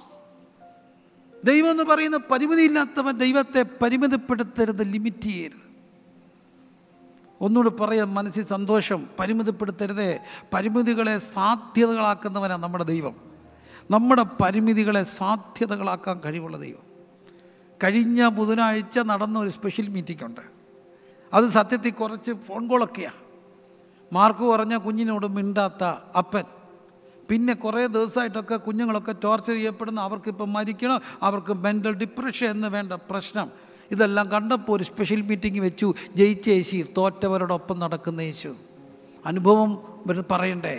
ദൈവം എന്ന് പറയുന്ന പരിമിതിയില്ലാത്തവൻ. ദൈവത്തെ പരിമിതപ്പെടുത്തരുത്, ലിമിറ്റ് ചെയ്യരുത്. ഒന്നുകൂടെ പറയാം, മനസ്സിൽ സന്തോഷം. പരിമിതപ്പെടുത്തരുതേ. പരിമിതികളെ സാധ്യതകളാക്കുന്നവനാണ് നമ്മുടെ ദൈവം. നമ്മുടെ പരിമിതികളെ സാധ്യതകളാക്കാൻ കഴിവുള്ള ദൈവം. കഴിഞ്ഞ ബുധനാഴ്ച നടന്ന ഒരു സ്പെഷ്യൽ മീറ്റിംഗ് ഉണ്ട്. അത് സത്യത്തിൽ കുറച്ച് ഫോൺ കോളൊക്കെയാണ്. മാർക്ക് പറഞ്ഞ കുഞ്ഞിനോട് മിണ്ടാത്ത അപ്പൻ. പിന്നെ കുറേ ദിവസമായിട്ടൊക്കെ കുഞ്ഞുങ്ങളൊക്കെ ടോർച്ചർ ചെയ്യപ്പെടുന്ന, അവർക്കിപ്പം മരിക്കണം, അവർക്ക് മെൻ്റൽ ഡിപ്രഷൻ എന്ന് വേണ്ട പ്രശ്നം. ഇതെല്ലാം കണ്ടപ്പോൾ ഒരു സ്പെഷ്യൽ മീറ്റിംഗ് വെച്ചു. ജയിച്ച യേശു, തോറ്റവരോടൊപ്പം നടക്കുന്ന യേശു. അനുഭവം പറയണ്ടേ?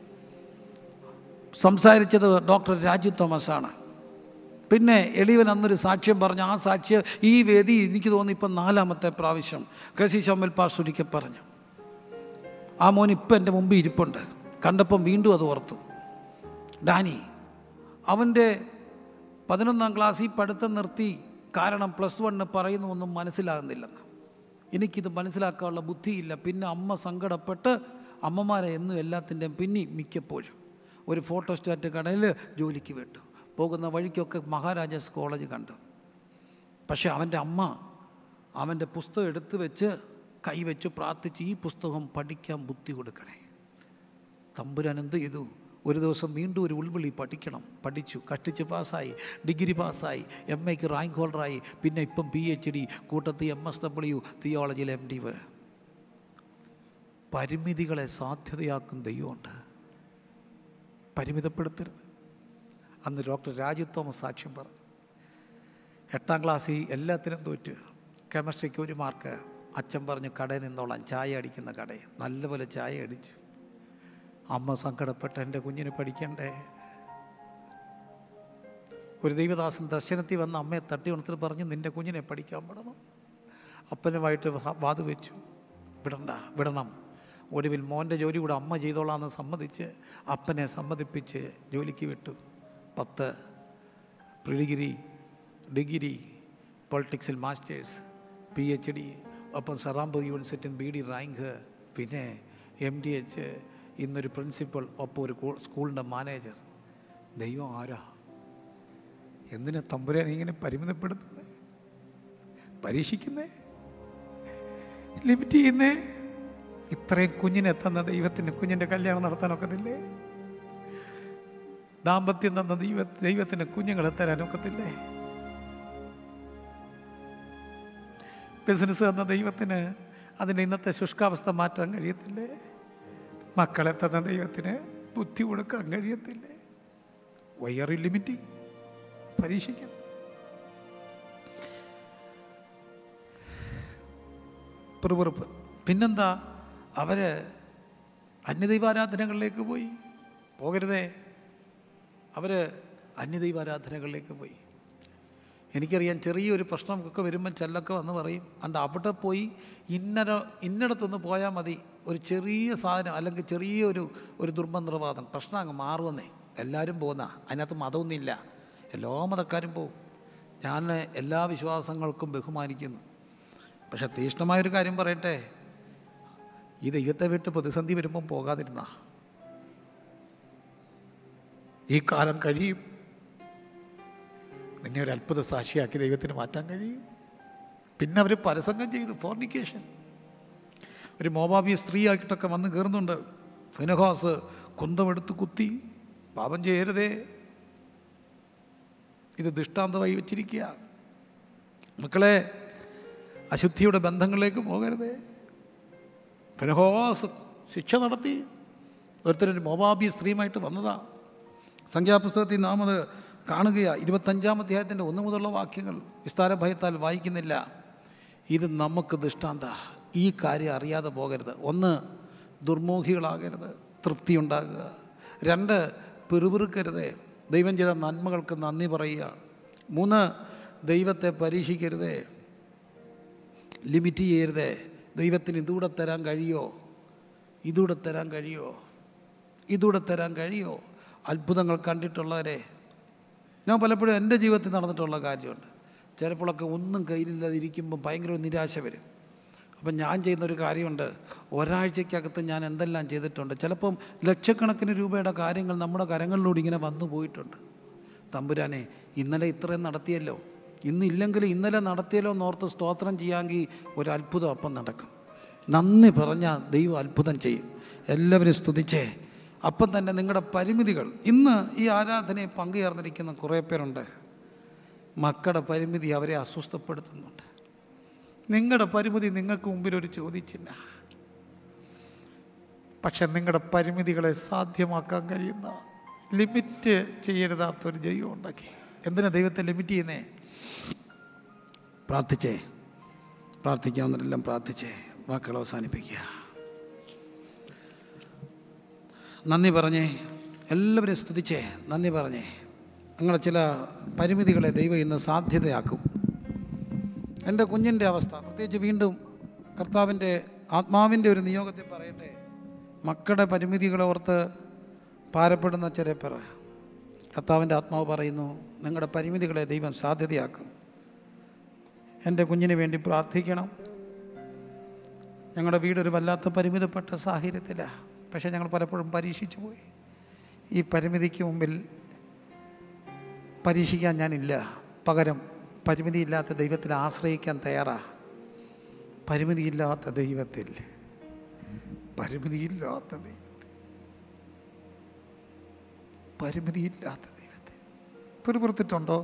സംസാരിച്ചത് ഡോക്ടർ രാജു തോമസാണ്. പിന്നെ എളിവൻ അന്നൊരു സാക്ഷ്യം പറഞ്ഞു. ആ സാക്ഷ്യം ഈ വേദി എനിക്ക് തോന്നി ഇപ്പം നാലാമത്തെ പ്രാവശ്യം കെ സി ശമ്മൽ പാസ്റ്റൊരിക്കൽ പറഞ്ഞു. ആ മോൻ ഇപ്പം എൻ്റെ മുമ്പിൽ ഇരിപ്പുണ്ട്. കണ്ടപ്പം വീണ്ടും അത് ഓർത്തു. ഡാനി അവൻ്റെ പതിനൊന്നാം ക്ലാസ്സിൽ പഠിത്തം നിർത്തി കാരണം പ്ലസ് വണ്ണ് പറയുന്ന ഒന്നും മനസ്സിലാകുന്നില്ലെന്ന്. എനിക്കിത് മനസ്സിലാക്കാനുള്ള ബുദ്ധിയില്ല. പിന്നെ അമ്മ സങ്കടപ്പെട്ട് അമ്മമാരെ എന്നും എല്ലാത്തിൻ്റെയും പിന്നെ മിക്കപ്പോഴും ഒരു ഫോട്ടോസ്റ്റാറ്റ് കടയിൽ ജോലിക്ക് വിട്ടു. പോകുന്ന വഴിക്കൊക്കെ മഹാരാജാസ് കോളേജ് കണ്ടു. പക്ഷേ അവൻ്റെ അമ്മ അവൻ്റെ പുസ്തകം എടുത്തു വെച്ച് കൈവച്ച് പ്രാർത്ഥിച്ച് ഈ പുസ്തകം പഠിക്കാൻ ബുദ്ധി കൊടുക്കണേ. തമ്പുരാൻ എന്ത് ചെയ്തു? ഒരു ദിവസം വീണ്ടും ഒരു ഉൾവിളി, പഠിക്കണം. പഠിച്ചു, കഷ്ടിച്ച് പാസ്സായി, ഡിഗ്രി പാസ്സായി, എം എക്ക് റാങ്ക് ഹോൾഡറായി. പിന്നെ ഇപ്പം പി എച്ച് ഡി, കൂട്ടത്തിൽ എം എസ് ഡബ്ല്യു തിയോളജിയിൽ എം ഡി. പരിമിതികളെ സാധ്യതയാക്കും ദൈവമുണ്ട്, പരിമിതപ്പെടുത്തരുത്. അന്ന് ഡോക്ടർ രാജു തോമസ് സാക്ഷ്യം പറഞ്ഞു. എട്ടാം ക്ലാസ്സിൽ എല്ലാത്തിനും തോറ്റ്. കെമിസ്ട്രിക്ക് ഒരു മാർക്ക്. അച്ഛൻ പറഞ്ഞു കടയിൽ നിന്നോളാം, ചായ അടിക്കുന്ന കടയിൽ. നല്ലപോലെ ചായ അടിച്ചു. അമ്മ സങ്കടപ്പെട്ട് എൻ്റെ കുഞ്ഞിന് പഠിക്കണ്ടേ. ഒരു ദൈവദാസൻ ദർശനത്തിൽ വന്ന് അമ്മയെ തട്ടി ഉണർത്തി പറഞ്ഞു, നിൻ്റെ കുഞ്ഞിനെ പഠിക്കാൻ വിടണം. അപ്പനുമായിട്ട് വാത് വെച്ചു, വിടണ്ട, വിടണം. ഒടുവിൽ മോൻ്റെ ജോലി കൂടെ അമ്മ ചെയ്തോളാമെന്ന് സമ്മതിച്ച് അപ്പനെ സമ്മതിപ്പിച്ച് ജോലിക്ക് വിട്ടു. പത്ത് പ്രീ ഡിഗ്രി, ഡിഗ്രി, പൊളിറ്റിക്സിൽ മാസ്റ്റേഴ്സ്, പി എച്ച് ഡി, ഒപ്പം സറാംപൂർ യൂണിവേഴ്സിറ്റിയിൽ ബി ഡി റാങ്ക്, പിന്നെ എം ഡി എച്ച്, ഇന്നൊരു പ്രിൻസിപ്പൽ, ഒപ്പം ഒരു സ്കൂളിൻ്റെ മാനേജർ. ദൈവം ആരാ? എന്തിനാ തമ്പുരാൻ ഇങ്ങനെ പരിമിതപ്പെടുത്തുന്നത്, പരീക്ഷിക്കുന്നേ, ലിമിറ്റ് ചെയ്യുന്നേ? ഇത്രയും കുഞ്ഞിനെ തന്ന ദൈവത്തിന് കുഞ്ഞിൻ്റെ കല്യാണം നടത്താനൊക്കത്തില്ലേ? ദാമ്പത്യം തന്ന ദൈവ ദൈവത്തിന് കുഞ്ഞുങ്ങളെ തരാനൊക്കത്തില്ലേ? ബിസിനസ് തന്ന ദൈവത്തിന് അതിൻ്റെ ഇന്നത്തെ ശുഷ്കാവസ്ഥ മാറ്റാൻ കഴിയത്തില്ലേ? മക്കളെ തന്ന ദൈവത്തിന് ബുദ്ധി കൊടുക്കാൻ കഴിയത്തില്ലേ? Why are you limiting? പരീക്ഷിക്കണം. പെറുപെറുപ്പ്. പിന്നെന്താ? അവർ അന്യദൈവാരാധനകളിലേക്ക് പോയി. പോകരുതേ. അവർ അന്യദൈവാരാധനകളിലേക്ക് പോയി. എനിക്കറിയാം, ചെറിയൊരു പ്രശ്നമൊക്കെ വരുമ്പം ചെല്ലൊക്കെ വന്ന് പറയും, അണ്ട് അവിടെ പോയി ഇന്നര ഇന്നിടത്തുനിന്ന് പോയാൽ മതി, ഒരു ചെറിയ സാധനം അല്ലെങ്കിൽ ചെറിയൊരു ഒരു ദുർമന്ത്രവാദം, പ്രശ്നം അങ്ങ് മാറുമെന്നേ. എല്ലാവരും പോകുന്ന, അതിനകത്ത് മതമൊന്നുമില്ല, എല്ലാ മതക്കാരും പോകും. ഞാൻ എല്ലാ വിശ്വാസങ്ങൾക്കും ബഹുമാനിക്കുന്നു. പക്ഷെ തീക്ഷ്ണമായൊരു കാര്യം പറയട്ടെ, ഈ ദൈവത്തെ വിട്ട് പ്രതിസന്ധി വരുമ്പം പോകാതിരുന്ന ഈ കാലം കഴിയും. നിന്നെ ഒരു അത്ഭുത സാക്ഷിയാക്കി ദൈവത്തിന് മാറ്റാൻ കഴിയും. പിന്നെ അവർ പരസംഗം ചെയ്തു, ഫോർണിക്കേഷൻ. ഒരു മോവാബിയ സ്ത്രീയായിട്ടൊക്കെ വന്ന് കയറുന്നുണ്ട്. ഫിനഹാസ് കുന്തമെടുത്ത് കുത്തി, പാപം ചെയ്യരുതേ, ഇത് ദൃഷ്ടാന്തമായി വെച്ചിരിക്കുക. മക്കളെ, അശുദ്ധിയുടെ ബന്ധങ്ങളിലേക്ക് പോകരുതേ. ഫിനഹാസ് ശിക്ഷ നടത്തി. ഒരുത്തരൊരു മോവാബിയ സ്ത്രീയുമായിട്ട് വന്നതാ. സംഖ്യാപുസ്തകത്തിൽ നാം അത് കാണുകയാണ്. ഇരുപത്തഞ്ചാം അധ്യായത്തിൻ്റെ ഒന്ന് മുതലുള്ള വാക്യങ്ങൾ വിസ്താര ഭയത്താൽ വായിക്കുന്നില്ല. ഇത് നമുക്ക് ദൃഷ്ടാന്ത. ഈ കാര്യം അറിയാതെ പോകരുത്. ഒന്ന്, ദുർമോഹികളാകരുത്, തൃപ്തി ഉണ്ടാകുക. രണ്ട്, പിറുപിറുക്കരുത്, ദൈവം ചെയ്ത നന്മകൾക്ക് നന്ദി പറയുക. മൂന്ന്, ദൈവത്തെ പരീക്ഷിക്കരുതേ, ലിമിറ്റ് ചെയ്യരുതേ. ദൈവത്തിന് ഇതൂടെ തരാൻ കഴിയോ, ഇതൂടെ തരാൻ കഴിയോ, ഇതൂടെ തരാൻ കഴിയോ? അത്ഭുതങ്ങൾ കണ്ടിട്ടുള്ളവരെ, ഞാൻ പലപ്പോഴും എൻ്റെ ജീവിതത്തിൽ നടന്നിട്ടുള്ള കാര്യമുണ്ട്. ചിലപ്പോഴൊക്കെ ഒന്നും കയ്യിലില്ലാതെ ഇരിക്കുമ്പോൾ ഭയങ്കര നിരാശ വരും. അപ്പം ഞാൻ ചെയ്യുന്നൊരു കാര്യമുണ്ട്, ഒരാഴ്ചക്കകത്ത് ഞാൻ എന്തെല്ലാം ചെയ്തിട്ടുണ്ട്. ചിലപ്പം ലക്ഷക്കണക്കിന് രൂപയുടെ കാര്യങ്ങൾ നമ്മുടെ കരങ്ങളിലൂടെ ഇങ്ങനെ വന്നു പോയിട്ടുണ്ട്. തമ്പുരാനെ, ഇന്നലെ ഇത്രയും നടത്തിയല്ലോ, ഇന്നില്ലെങ്കിൽ ഇന്നലെ നടത്തിയല്ലോ എന്നോർത്ത് സ്തോത്രം ചെയ്യാമെങ്കിൽ ഒരു അത്ഭുതം അപ്പം നടക്കും. നന്ദി പറഞ്ഞാൽ ദൈവം അത്ഭുതം ചെയ്യും. എല്ലാവരും സ്തുതിച്ചേ. അപ്പം തന്നെ നിങ്ങളുടെ പരിമിതികൾ, ഇന്ന് ഈ ആരാധനയെ പങ്കുചേർന്നിരിക്കുന്ന കുറേ പേരുണ്ട്, മക്കളുടെ പരിമിതി അവരെ അസ്വസ്ഥപ്പെടുത്തുന്നുണ്ട്. നിങ്ങളുടെ പരിമിതി നിങ്ങൾക്ക് മുമ്പിൽ ഒരു ചോദിച്ചില്ല. പക്ഷെ നിങ്ങളുടെ പരിമിതികളെ സാധ്യമാക്കാൻ കഴിയുന്ന, ലിമിറ്റ് ചെയ്യരുതാത്തൊരു ദൈവം ഉണ്ടാക്കി. എന്തിനാ ദൈവത്തെ ലിമിറ്റ് ചെയ്യുന്നേ? പ്രാർത്ഥിച്ചേ, പ്രാർത്ഥിക്കാവുന്നവരെല്ലാം പ്രാർത്ഥിച്ചേ. വാക്കുകൾ അവസാനിപ്പിക്കുക. നന്ദി പറഞ്ഞേ, എല്ലാവരും സ്തുതിച്ചേ, നന്ദി പറഞ്ഞേ. നിങ്ങളുടെ ചില പരിമിതികളെ ദൈവം ഇന്ന് സാധ്യതയാക്കും. എൻ്റെ കുഞ്ഞിൻ്റെ അവസ്ഥ പ്രത്യേകിച്ച് വീണ്ടും കർത്താവിൻ്റെ ആത്മാവിൻ്റെ ഒരു നിയോഗത്തിൽ പറയട്ടെ. മക്കളുടെ പരിമിതികളെ ഓർത്ത് ഭാരപ്പെടുന്ന ചില പേർ കർത്താവിൻ്റെ ആത്മാവ് പറയുന്നു, നിങ്ങളുടെ പരിമിതികളെ ദൈവം സാധ്യതയാക്കും. എൻ്റെ കുഞ്ഞിന് വേണ്ടി പ്രാർത്ഥിക്കണം. ഞങ്ങളുടെ വീടൊരു വല്ലാത്ത പരിമിതപ്പെട്ട സാഹചര്യത്തിലാണ്. പക്ഷേ ഞങ്ങൾ പലപ്പോഴും പരീക്ഷിച്ചു പോയി. ഈ പരിമിതിക്ക് മുമ്പിൽ പരീക്ഷിക്കാൻ ഞാനില്ല. പകരം പരിമിതിയില്ലാത്ത ദൈവത്തിൽ ആശ്രയിക്കാൻ തയ്യാറാണ്. പരിമിതിയില്ലാത്ത ദൈവത്തിൽ പരിമിതിയില്ലാത്ത ദൈവത്തിൽ പരിമിതിയില്ലാത്ത ദൈവത്തിൽ പിറുപിറുത്തിട്ടുണ്ടോ?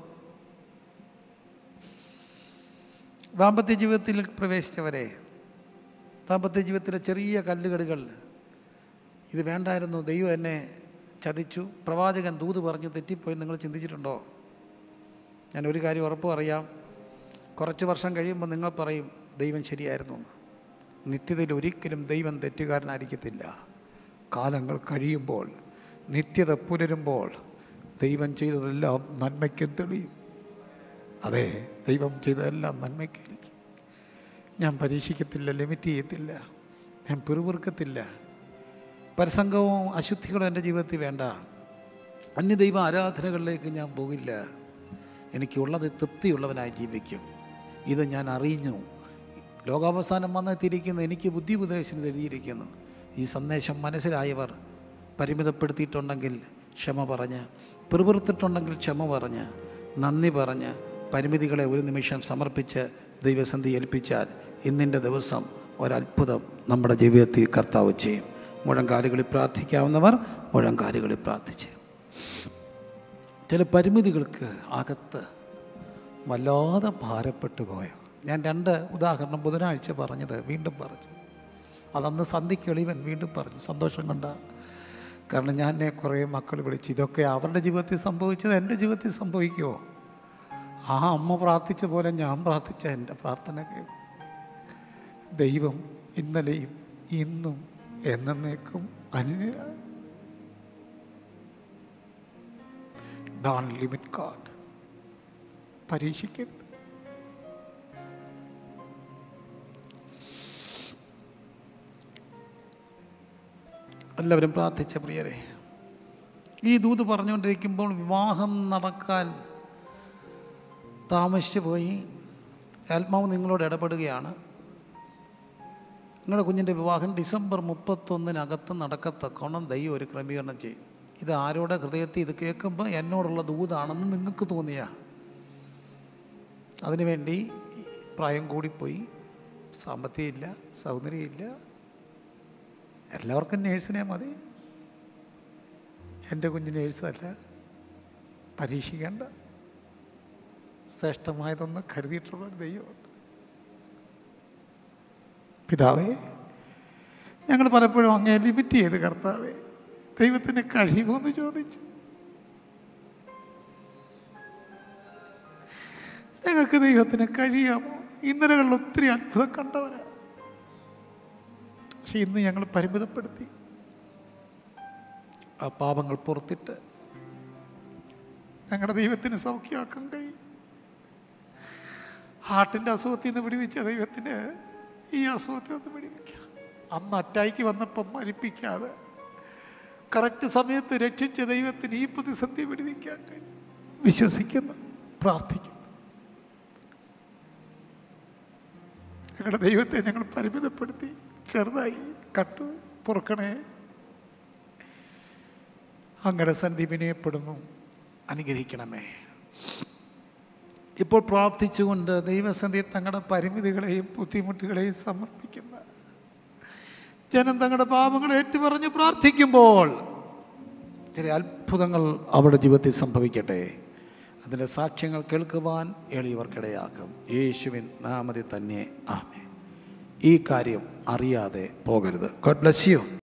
ദാമ്പത്യ ജീവിതത്തിൽ പ്രവേശിച്ചവരെ, ദാമ്പത്യ ജീവിതത്തിലെ ചെറിയ കല്ലുകടികൾ, ഇത് വേണ്ടായിരുന്നു, ദൈവം എന്നെ ചതിച്ചു, പ്രവാചകൻ ദൂത് പറഞ്ഞ് തെറ്റിപ്പോയി, നിങ്ങൾ ചിന്തിച്ചിട്ടുണ്ടോ? ഞാൻ ഒരു കാര്യം ഉറപ്പ് പറയാം, കുറച്ച് വർഷം കഴിയുമ്പോൾ നിങ്ങൾ പറയും ദൈവം ശരിയായിരുന്നു എന്ന്. നിത്യതയിൽ ഒരിക്കലും ദൈവം തെറ്റുകാരനായിരിക്കത്തില്ല. കാലങ്ങൾ കഴിയുമ്പോൾ, നിത്യത പുലരുമ്പോൾ ദൈവം ചെയ്തതെല്ലാം നന്മയ്ക്കും തെളിയും. അതെ, ദൈവം ചെയ്തതെല്ലാം നന്മയ്ക്കായിരിക്കും. ഞാൻ പരീക്ഷിക്കത്തില്ല, ലിമിറ്റ് ചെയ്യത്തില്ല, ഞാൻ പിറുപിറുക്കത്തില്ല. പരസംഗവും അശുദ്ധികളും എൻ്റെ ജീവിതത്തിൽ വേണ്ട. അന്യദൈവ ആരാധനകളിലേക്ക് ഞാൻ പോകില്ല. എനിക്കുള്ളത് തൃപ്തിയുള്ളവനായി ജീവിക്കും. ഇത് ഞാൻ അറിഞ്ഞു. ലോകാവസാനം വന്നെത്തിയിരിക്കുന്നു, എനിക്ക് ബുദ്ധി ഉപദേശത്തിന് എഴുതിയിരിക്കുന്നു. ഈ സന്ദേശം മനസ്സിലായവർ പരിമിതപ്പെടുത്തിയിട്ടുണ്ടെങ്കിൽ ക്ഷമ പറഞ്ഞ്, പിറുപിറുത്തിട്ടുണ്ടെങ്കിൽ ക്ഷമ പറഞ്ഞ്, നന്ദി പറഞ്ഞ്, പരിമിതികളെ ഒരു നിമിഷം സമർപ്പിച്ച് ദൈവസന്ധി ഏൽപ്പിച്ചാൽ ഇന്നിൻ്റെ ദിവസം ഒരത്ഭുതം നമ്മുടെ ജീവിതത്തിൽ കർത്താവ് ചെയ്യും. മുഴങ്കാലുകളിൽ പ്രാർത്ഥിക്കാവുന്നവർ മുഴങ്കാലുകളിൽ പ്രാർത്ഥിച്ച്. ചില പരിമിതികൾക്ക് അകത്ത് വല്ലാതെ ഭാരപ്പെട്ടു പോയോ. ഞാൻ രണ്ട് ഉദാഹരണം ബുധനാഴ്ച പറഞ്ഞത് വീണ്ടും പറഞ്ഞു. അതന്ന് സന്ധിക്ക് എളിവൻ വീണ്ടും പറഞ്ഞു. സന്തോഷം കൊണ്ട. കാരണം ഞാൻ എന്നെ കുറേ മക്കൾ വിളിച്ചു, ഇതൊക്കെ അവരുടെ ജീവിതത്തിൽ സംഭവിച്ചത് എൻ്റെ ജീവിതത്തിൽ സംഭവിക്കുമോ? ആ അമ്മ പ്രാർത്ഥിച്ച പോലെ ഞാൻ പ്രാർത്ഥിച്ച എൻ്റെ പ്രാർത്ഥന കേൾക്കും. ദൈവം ഇന്നലെയും ഇന്നും എന്നേക്കും അന്യ. Don't limit God. പരീക്ഷിക്കരുത്. എല്ലാവരും പ്രാർത്ഥിച്ച പ്രിയരെ, ഈ ദൂത് പറഞ്ഞുകൊണ്ടിരിക്കുമ്പോൾ വിവാഹം നടക്കാൻ താമസിച്ചു പോയി. ആത്മാവ് നിങ്ങളോട് ഇടപെടുകയാണ്. നിങ്ങളുടെ കുഞ്ഞിൻ്റെ വിവാഹം ഡിസംബർ മുപ്പത്തൊന്നിനകത്ത് നടക്കത്തക്കോണം ദൈവം ഒരു ക്രമീകരണം ചെയ്യും. ഇത് ആരോടെ ഹൃദയത്തിൽ ഇത് കേൾക്കുമ്പോൾ എന്നോടുള്ള ദൂതാണെന്ന് നിങ്ങൾക്ക് തോന്നിയ, അതിനുവേണ്ടി പ്രായം കൂടിപ്പോയി, സാമ്പത്തികമില്ല, സൗന്ദര്യമില്ല, എല്ലാവർക്കും നേഴ്സിനെ മതി. എൻ്റെ കുഞ്ഞ് നേഴ്സല്ല. പരീക്ഷിക്കേണ്ട, ശ്രേഷ്ഠമായതൊന്ന് കരുതിയിട്ടുള്ളൊരു ദൈവമുണ്ട്. പിതാവേ, ഞങ്ങൾ പലപ്പോഴും അങ്ങേ ലിമിറ്റ് ചെയ്ത് കർത്താവേ, ദൈവത്തിന് കഴിയുമോ എന്ന് ചോദിച്ചു. ഞങ്ങൾക്ക് ദൈവത്തിന് കഴിയാമോ? ഇന്നലകളിൽ ഒത്തിരി അത്ഭുതം കണ്ടവരാ. പക്ഷെ ഇന്ന് ഞങ്ങൾ പരിമിതപ്പെടുത്തി. ആ പാപങ്ങൾ പുറത്തിട്ട് ഞങ്ങളുടെ ദൈവത്തിന് സൗഖ്യമാക്കാൻ കഴിയും. ഹാർട്ടിൻ്റെ അസുഖത്തിൽ നിന്ന് പിടിവെച്ച ദൈവത്തിന് ഈ അസുഖത്തിൽ നിന്ന് പിടിവെക്കാം. അന്ന് അറ്റാക്ക് വന്നപ്പം മരിപ്പിക്കാതെ കറക്റ്റ് സമയത്ത് രക്ഷിച്ച ദൈവത്തിന് ഈ പ്രതിസന്ധി പിടിവെക്കാൻ കഴിയും. വിശ്വസിക്കുന്നു, പ്രാർത്ഥിക്കുന്നു. ഞങ്ങളുടെ ദൈവത്തെ ഞങ്ങൾ പരിമിതപ്പെടുത്തി, ചെറുതായി കട്ടു. പൊറുക്കണേ. അങ്ങയുടെ സന്ധി വിനയപ്പെടുന്നു. അനുഗ്രഹിക്കണമേ. ഇപ്പോൾ പ്രാർത്ഥിച്ചുകൊണ്ട് ദൈവസന്ധി തങ്ങളുടെ പരിമിതികളെയും ബുദ്ധിമുട്ടുകളെയും സമർപ്പിക്കുന്ന ജനം തങ്ങളുടെ പാപങ്ങളെ ഏറ്റുപറഞ്ഞ് പ്രാർത്ഥിക്കുമ്പോൾ ചില അത്ഭുതങ്ങൾ അവരുടെ ജീവിതത്തിൽ സംഭവിക്കട്ടെ. അതിൻ്റെ സാക്ഷ്യങ്ങൾ കേൾക്കുവാൻ എളിയവർക്കിടയാക്കും. യേശുവിൻ നാമത്തിൽ തന്നെ ആമേൻ. ഈ കാര്യം അറിയാതെ പോകരുത്. God bless U.